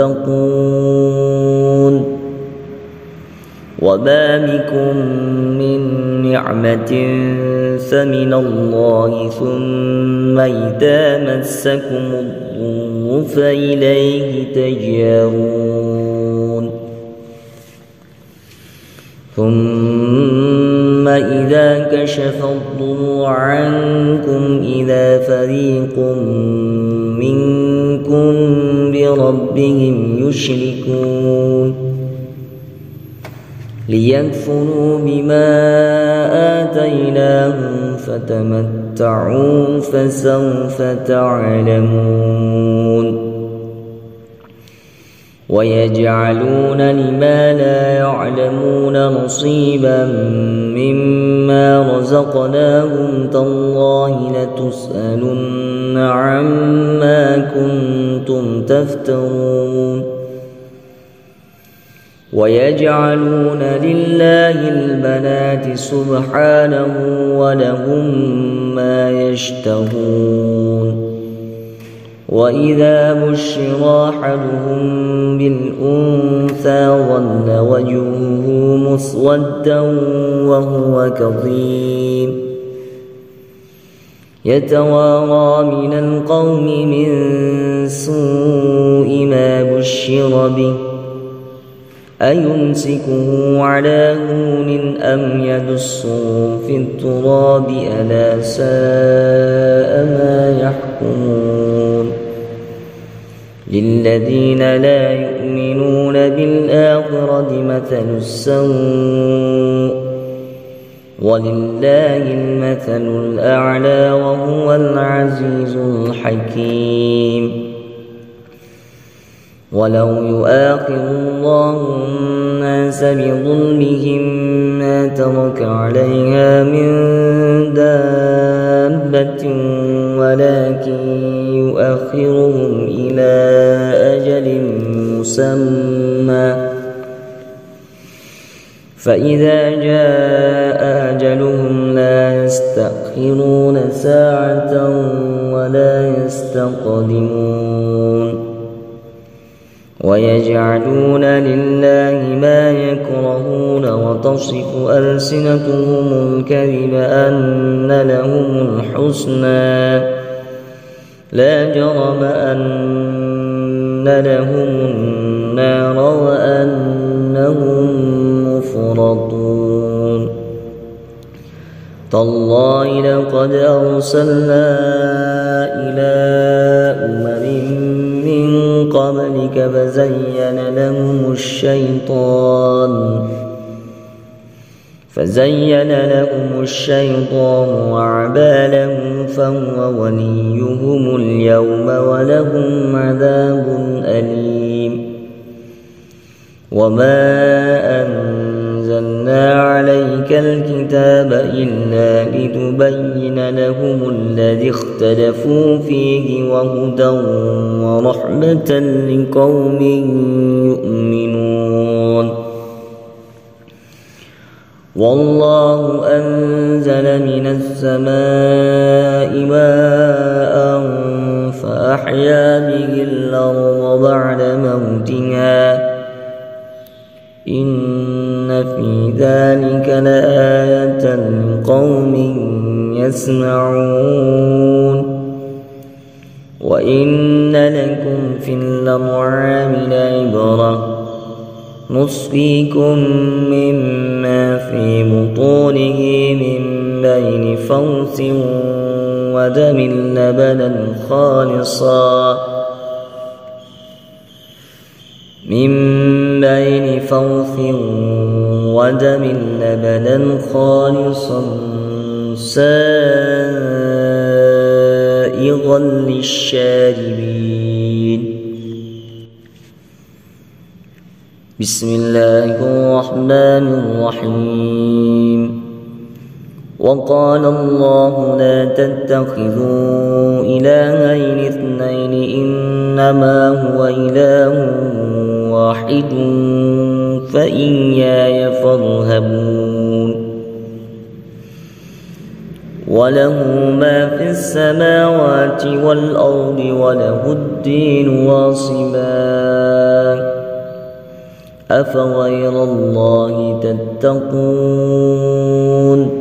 [SPEAKER 1] تتقون وما بكم من نعمة فمن الله ثم إذا مسكم الضر فإليه تجارون ثم إذا كشف الضر عنكم إذا فريق منكم بربهم يشركون ليكفروا بما آتيناهم فتمتعوا فسوف تعلمون ويجعلون لما لا يعلمون نصيبا مما رزقناهم تالله لتسألن عما كنتم تفترون ويجعلون لله البنات سبحانه ولهم ما يشتهون وإذا بشر أحدهم بالأنثى ظل وجهه مسودا وهو كظيم يتوارى من القوم من سوء ما بشر به أيمسكه على هون أم يدسه في التراب ألا ساء ما يحكمون للذين لا يؤمنون بالآخرة مثل السوء ولله المثل الأعلى وهو العزيز الحكيم ولو يؤاخذ الله الناس بظلمهم ما ترك عليها من دابة ولكن يؤخرهم إلى أجل مسمى فإذا جاء أجلهم يستأخرون ساعة ولا يستقدمون ويجعلون لله ما يكرهون وتصف ألسنتهم الكذب أن لهم الحسنى لا جرم أن لهم النار وأنهم مفرطون تالله لقد أرسلنا إلى أمم من قبلك فزين لهم الشيطان فزين لهم الشيطان وأعمالهم فهو وليهم اليوم ولهم عذاب أليم وما أنزلنا عليك الكتاب إلا لتبين لهم الذي اختلفوا فيه وهدى ورحمة لقوم يؤمنون والله أنزل من السماء ماء فأحيا به الأرض بعد موتها إن في ذلك لآية لقوم يسمعون وإن لكم في الأنعام لعبرة نسقيكم مما في بطونه من بين فرث ودم لبنا خالصا من بين فرث ودم لبنا خالصا سائغا للشاربين بسم الله الرحمن الرحيم وقال الله لا تتخذوا إلهين اثنين إنما هو إله واحد فإياي فارهبون وله ما في السماوات والأرض وله الدين واصبا أفغير الله تتقون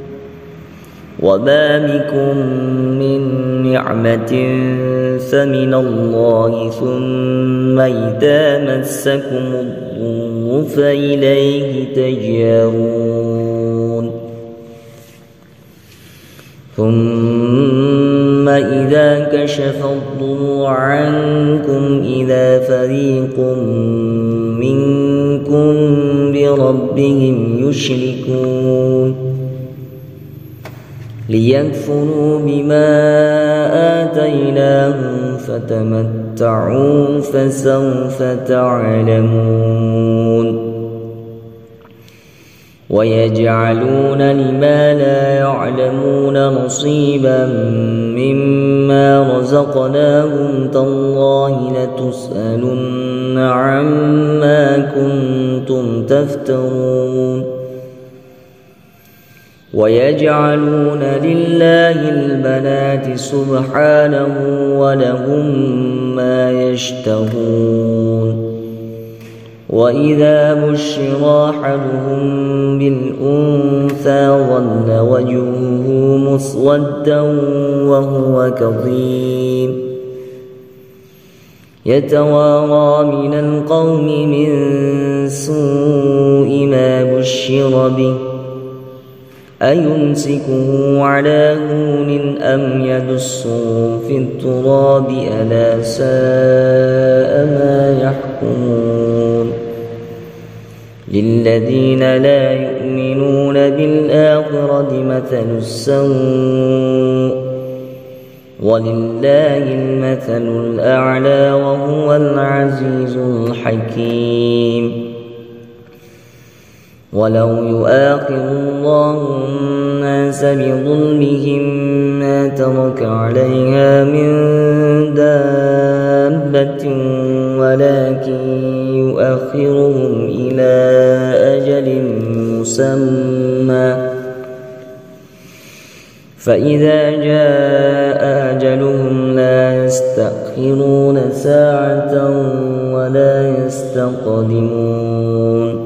[SPEAKER 1] وما بكم من نعمة فمن الله ثم إذا مسكم الضر فإليه تجارون ثم إذا كشف الضر عنكم إذا فريق منكم بربهم يشركون ليكفروا بما آتيناهم فتمتعوا فسوف تعلمون ويجعلون لما لا يعلمون نصيبا مما رزقناهم تالله لتسألن عما كنتم تفترون ويجعلون لله البنات سبحانه ولهم ما يشتهون وإذا بشر أحدهم بالأنثى ظل وجهه مسودا وهو كظيم يتوارى من القوم من سوء ما بشر به أيمسكه على هون أم يدسه في التراب ألا ساء ما يحكمون للذين لا يؤمنون بالآخرة مثل السوء ولله المثل الأعلى وهو العزيز الحكيم ولو يؤاخذ الله الناس بظلمهم ما ترك عليها من دابة ولكن يؤخرهم إلى أجل مسمى فإذا جاء أجلهم لا يستأخرون ساعة ولا يستقدمون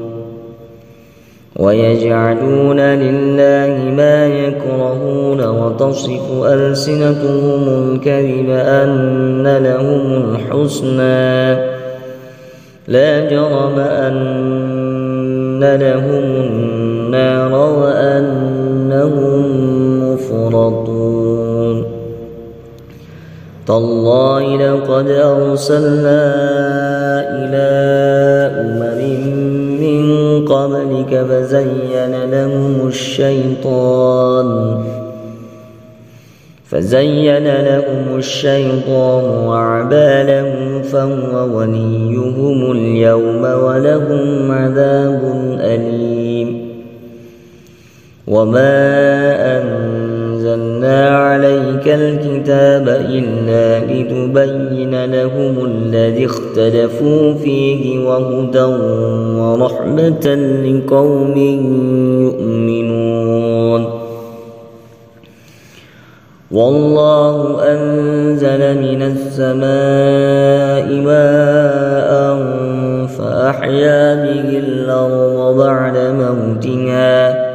[SPEAKER 1] ويجعلون لله ما يكرهون وتصف ألسنتهم الكذب أن لهم الحسنى لا جرم أن لهم النار وأنهم مفرطون تالله لقد أرسلنا إلى أمم من قبلك فزين لهم الشيطان فزين لهم الشيطان وأعمالهم فهو وليهم اليوم ولهم عذاب أليم وما أنزلنا عليك الكتاب إلا لتبين لهم الذي اختلفوا فيه وهدى ورحمة لقوم يؤمنون والله أنزل من السماء ماء فأحيا به الأرض بعد موتها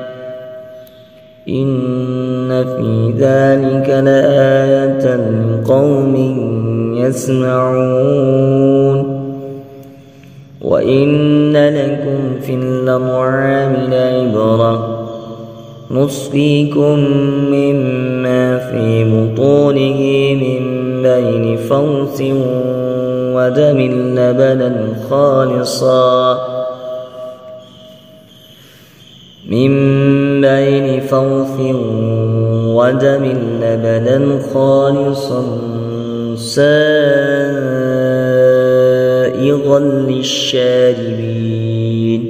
[SPEAKER 1] إن في ذلك لآية لقوم يسمعون وإن لكم في الأنعام لعبرة نسقيكم مما في بطونه من بين فرث ودم لبنا خالصا من بين فرث ودم لبنا خالصا سائغا للشاربين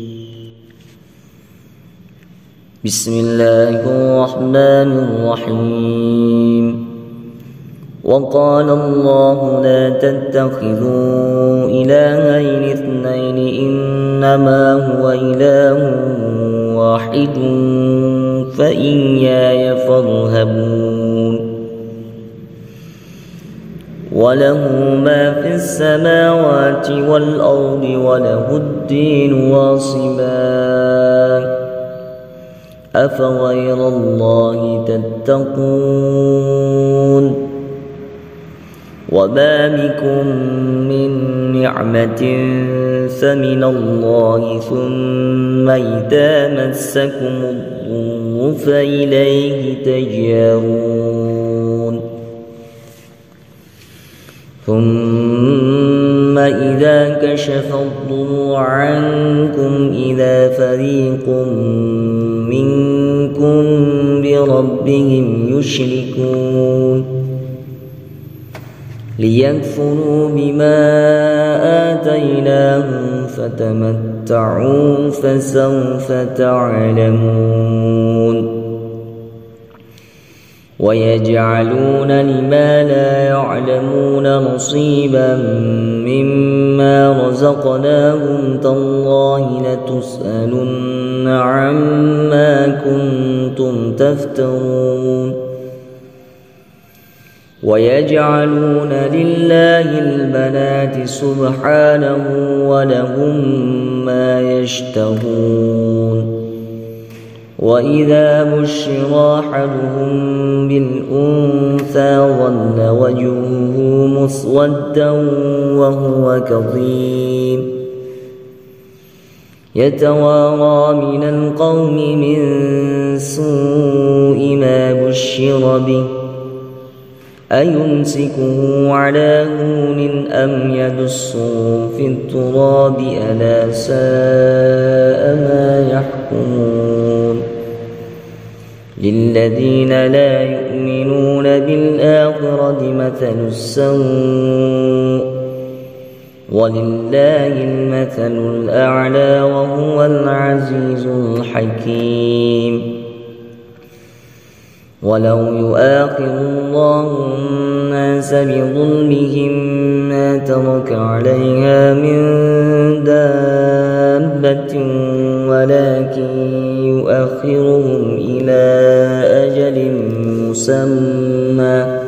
[SPEAKER 1] بسم الله الرحمن الرحيم وقال الله لا تتخذوا إلهين اثنين إنما هو إله واحد فإياي فارهبون وله ما في السماوات والأرض وله الدين واصبا أفغير الله تتقون وما بكم من نعمة فمن الله ثم إذا مسكم الضر فإليه تجارون ثم إذا كشف الضر عنكم إذا فريق منكم بربهم يشركون ليكفروا بما آتيناهم فتمتعوا فسوف تعلمون ويجعلون لما لا يعلمون نصيبا مما رزقناهم تالله لتسألن عما كنتم تفترون ويجعلون لله البنات سبحانه ولهم ما يشتهون وإذا بشر أحدهم بالأنثى ظل وجهه مسودا وهو كظيم يتوارى من القوم من سوء ما بشر به أيمسكه على هون أم يدسه في التراب ألا ساء ما يحكمون للذين لا يؤمنون بالآخرة مثل السوء ولله المثل الأعلى وهو العزيز الحكيم ولو يؤاخذ الله الناس بظلمهم ما ترك عليها من دابة ولكن يؤخرهم إلى أجل مسمى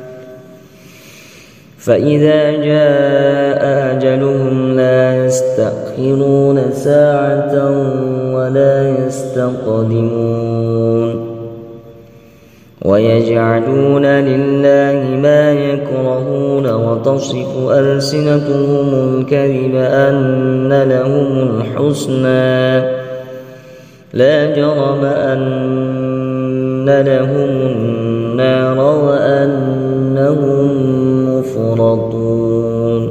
[SPEAKER 1] فإذا جاء أجلهم لا يستأخرون ساعة ولا يستقدمون ويجعلون لله ما يكرهون وتصف ألسنتهم الكذب أن لهم الحسنى لا جرم أن لهم النار وأنهم مفرطون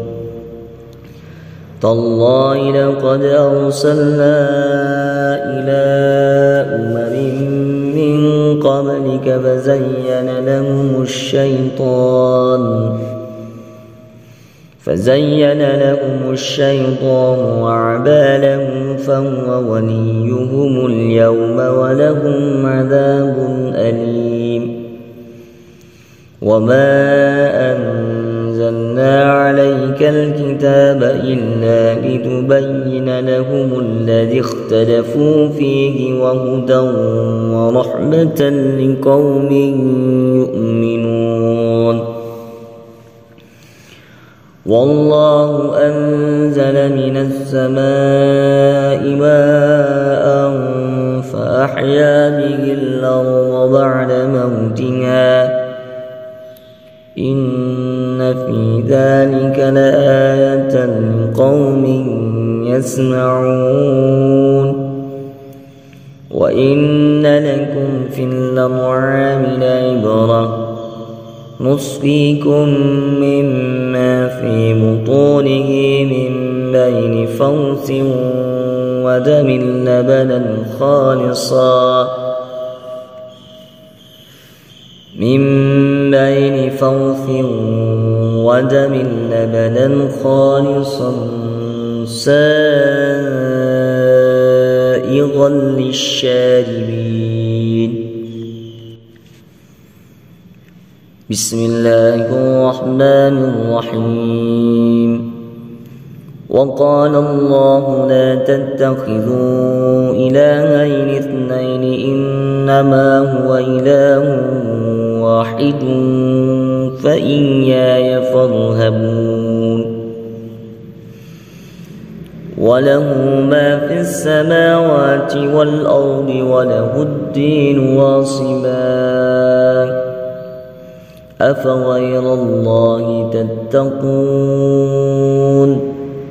[SPEAKER 1] تالله لقد أرسلنا إلى أمم من قبلك فزين لهم الشيطان فزين لهم الشيطان وأعمالهم فهو وليهم اليوم ولهم عذاب أليم وما أنزلنا عليك الكتاب إلا لتبين لهم الذي اختلفوا فيه وهدى ورحمة لقوم يؤمنون والله أنزل من السماء ماء فأحيا به الأرض بعد موتها إن في ذلك لآية لقوم يسمعون وإن لكم في الأنعام لعبرة نسقيكم مما في بطونه من بين فرث ودم لبنا خالصا من بين فرث ودم لبنا خالصا سائغا للشاربين بسم الله الرحمن الرحيم وقال الله لا تتخذوا إلهين اثنين إنما هو إله واحد فإياي فارهبون وله ما في السماوات والأرض وله الدين واصبا أفغير الله تتقون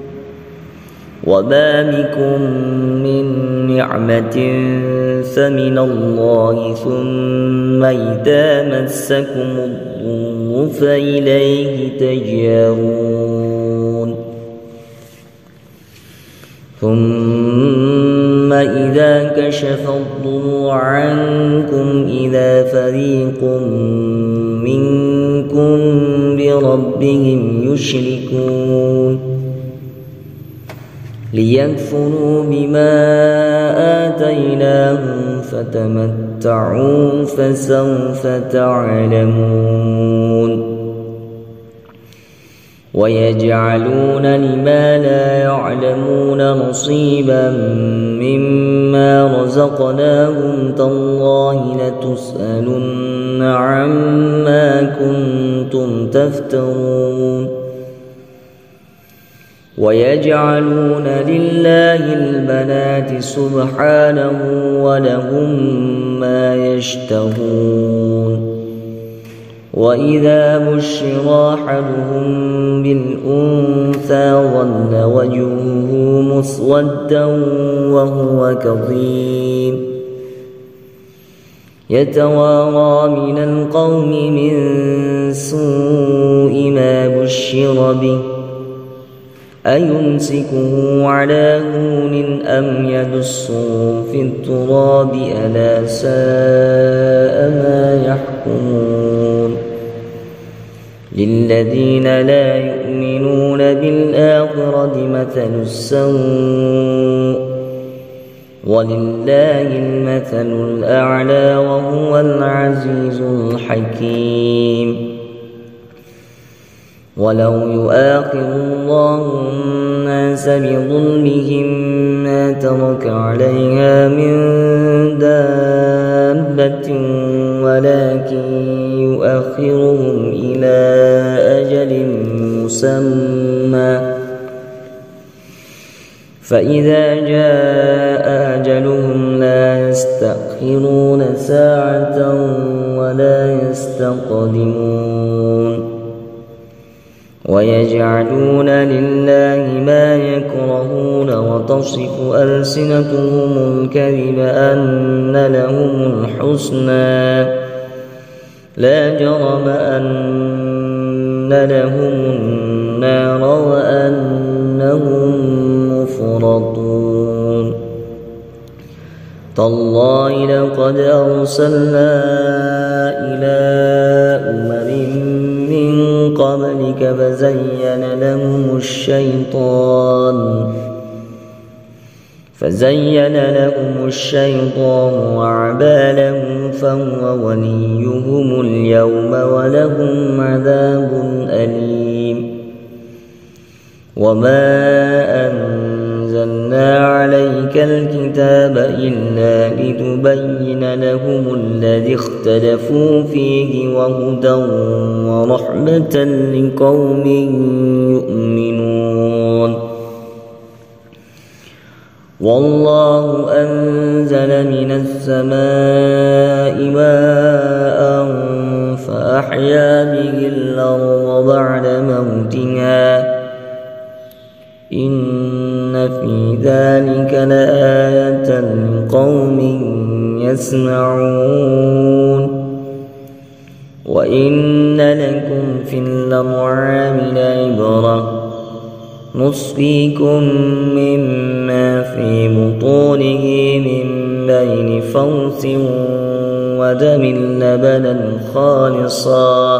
[SPEAKER 1] وما بكم من نعمة فمن الله ثم إذا مسكم الضر فإليه تجارون ثم إذا كشف الضر عنكم إذا فريق منكم بربهم يشركون ليكفروا بما آتيناهم فتمتعوا فسوف تعلمون ويجعلون لما لا يعلمون نصيبا مما رزقناهم تالله لتسألن عما كنتم تفترون ويجعلون لله البنات سبحانه ولهم ما يشتهون وإذا بشر أحدهم بالأنثى ظل وجهه مسودا وهو كظيم يتوارى من القوم من سوء ما بشر به أيمسكه على هون أم يدسه في التراب ألا ساء ما يحكمون للذين لا يؤمنون بالآخرة مثل السوء ولله المثل الأعلى وهو العزيز الحكيم ولو يؤاخذ الله الناس بظلمهم ما ترك عليها من دابة بغتة ولكن يؤخرهم إلى أجل مسمى فإذا جاء أجلهم لا يستأخرون ساعة ولا يستقدمون ويجعلون لله ما يكرهون وتصف ألسنتهم الكذب أن لهم الحسنى لا جرم أن لهم النار وأنهم مفرطون تالله لقد أرسلنا إلى أمم من قبلك فزين لهم الشيطان فزين لهم الشيطان أعمالهم فهو وليهم اليوم ولهم عذاب أليم وما أنزلنا عليك الكتاب إلا لتبين لهم الذي اختلفوا فيه وهدى ورحمة لقوم يؤمنون والله أنزل من السماء ماء فأحيا به الأرض بعد موتها إن في ذلك لآية لقوم يسمعون وإن لكم في الأنعام لعبرة نسقيكم مما في بطونه من بين فرث ودم لبنا خالصا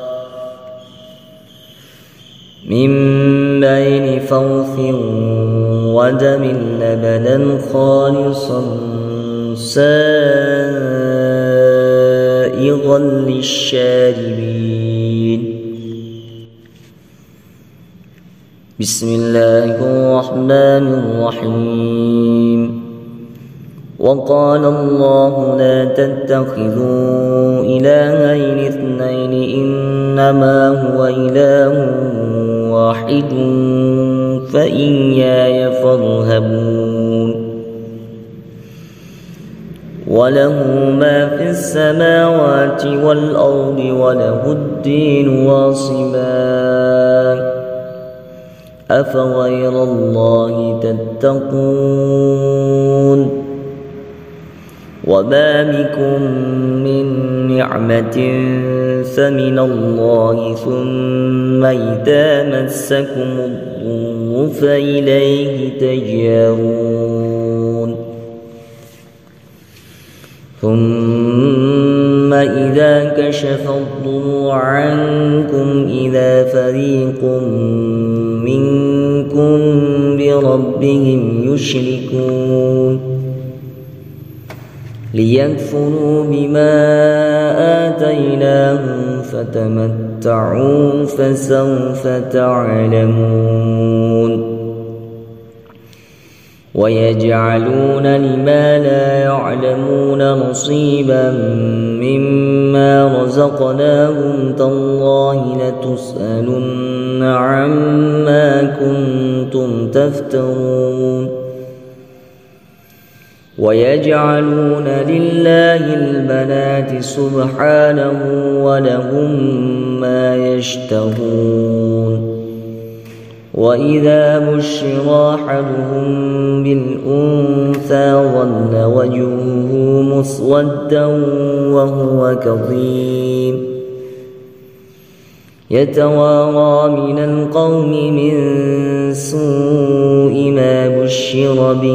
[SPEAKER 1] من بين فرث ودم لبنا خالصا سائغا للشاربين بسم الله الرحمن الرحيم وقال الله لا تتخذوا إلهين اثنين إنما هو إله واحد فإياي فارهبون وله ما في السماوات والأرض وله الدين واصبا أفغير الله تتقون وما بكم من نعمة فمن الله ثم إذا مسكم الضر فإليه تجارون ثم إذا كشف الضر عنكم إذا فريق منكم بربهم يشركون ليكفروا بما آتيناهم فتمتعوا فسوف تعلمون ويجعلون لما لا يعلمون نصيبا مما رزقناهم تالله لتسألن عما كنتم تفترون ويجعلون لله البنات سبحانه ولهم ما يشتهون وإذا بشر أحدهم بالأنثى ظل وجهه مسودا وهو كظيم يتوارى من القوم من سوء ما بشر به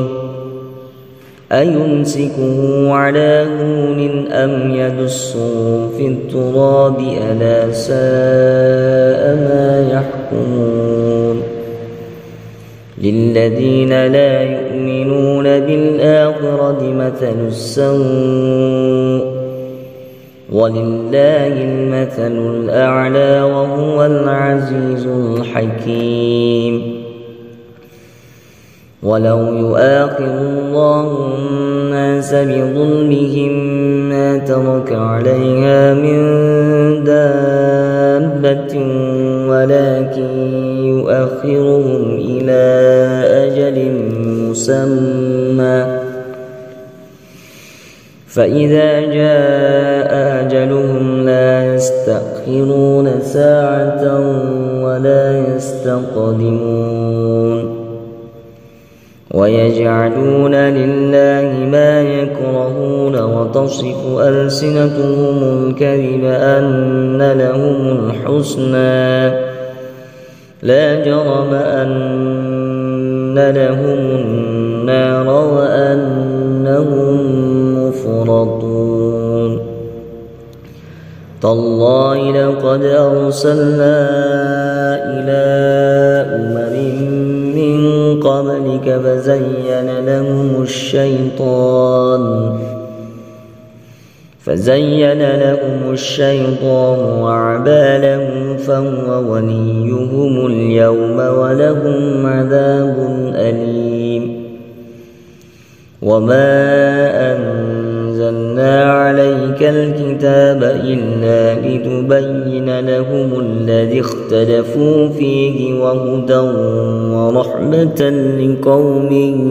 [SPEAKER 1] أيمسكه على هون أم يدسه في التراب ألا ساء ما يحكمون للذين لا يؤمنون بالآخرة مثل السوء ولله المثل الأعلى وهو العزيز الحكيم ولو يؤاخذ الله الناس بظلمهم ما ترك عليها من دابة ولكن يؤخرهم إلى أجل مسمى فإذا جاء أجلهم لا يستأخرون ساعة ولا يستقدمون ويجعلون لله ما يكرهون وتصف ألسنتهم الكذب أن لهم الحسنى لا جرم أن لهم النار وأنهم مفرطون تالله لقد أرسلنا إلى أمم من قبلك فزين لهم الشيطان فزين لهم الشيطان وأعمالهم فهو وليهم اليوم ولهم عذاب أليم وما أنزلنا عليك الكتاب إلا لتبين لهم الذي اختلفوا فيه وهدى ورحمة لقوم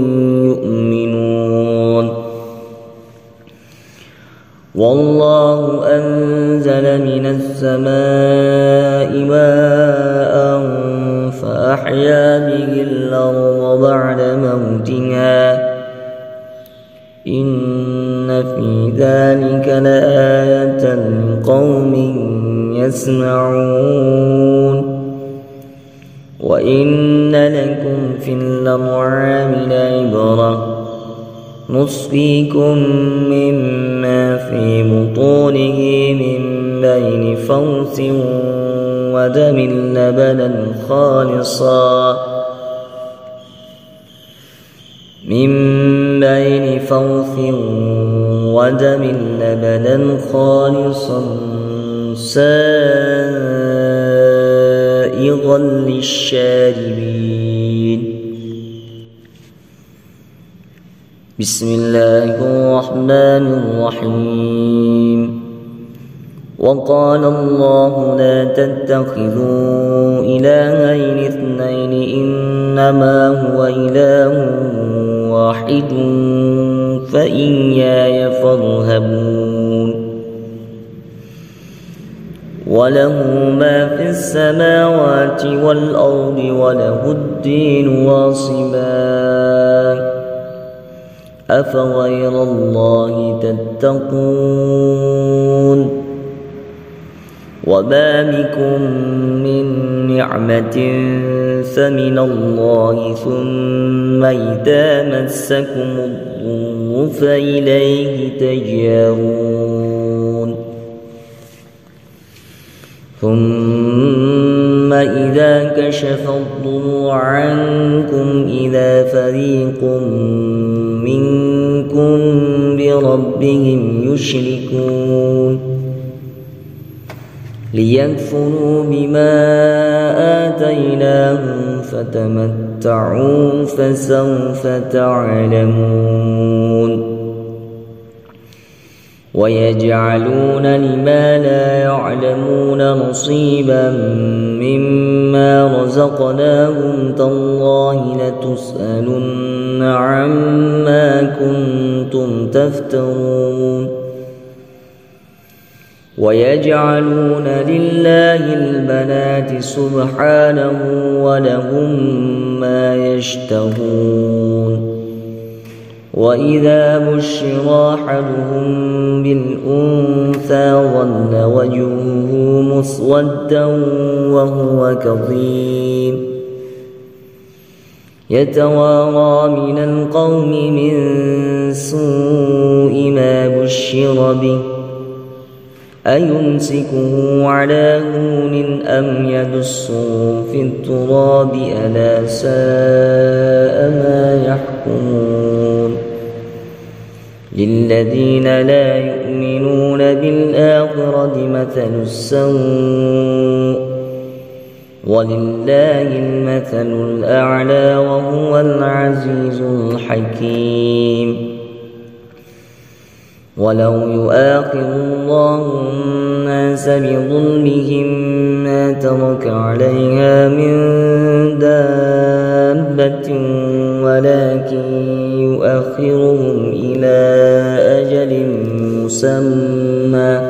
[SPEAKER 1] يؤمنون والله أنزل من السماء ماء فأحيا به الأرض بعد موتها إن في ذلك لآية لقوم يسمعون وإن لكم في الأنعام لعبرة نسقيكم مما في بطونه من بين فرث ودم لبنا خالصا من بين فرث ودم لبنا خالصا سائغا للشاربين بسم الله الرحمن الرحيم وقال الله لا تتخذوا إلهين اثنين إنما هو إله واحد فإياي فارهبون وله ما في السماوات والأرض وله الدين واصبا أفغير الله تتقون وما بكم من نعمة فمن الله ثم إذا مسكم الضر فإليه تجارون ثم إذا كشف الضر عنكم إذا فريق منكم بربهم يشركون ليكفروا بما آتيناهم فتمتعوا فسوف تعلمون ويجعلون لما لا يعلمون نصيبا مما رزقناهم تالله لتسألن عما كنتم تفترون ويجعلون لله البنات سبحانه ولهم ما يشتهون وإذا بشر أحدهم بالأنثى ظل وجهه مسودا وهو كظيم يتوارى من القوم من سوء ما بشر به أيمسكه على هون أم يدسه في التراب ألا ساء ما يحكمون للذين لا يؤمنون بالآخرة مثل السوء ولله المثل الأعلى وهو العزيز الحكيم. ولو يؤاخذ الله الناس بظلمهم ما ترك عليها من دابة ولكن يؤخرهم إلى أجل مسمى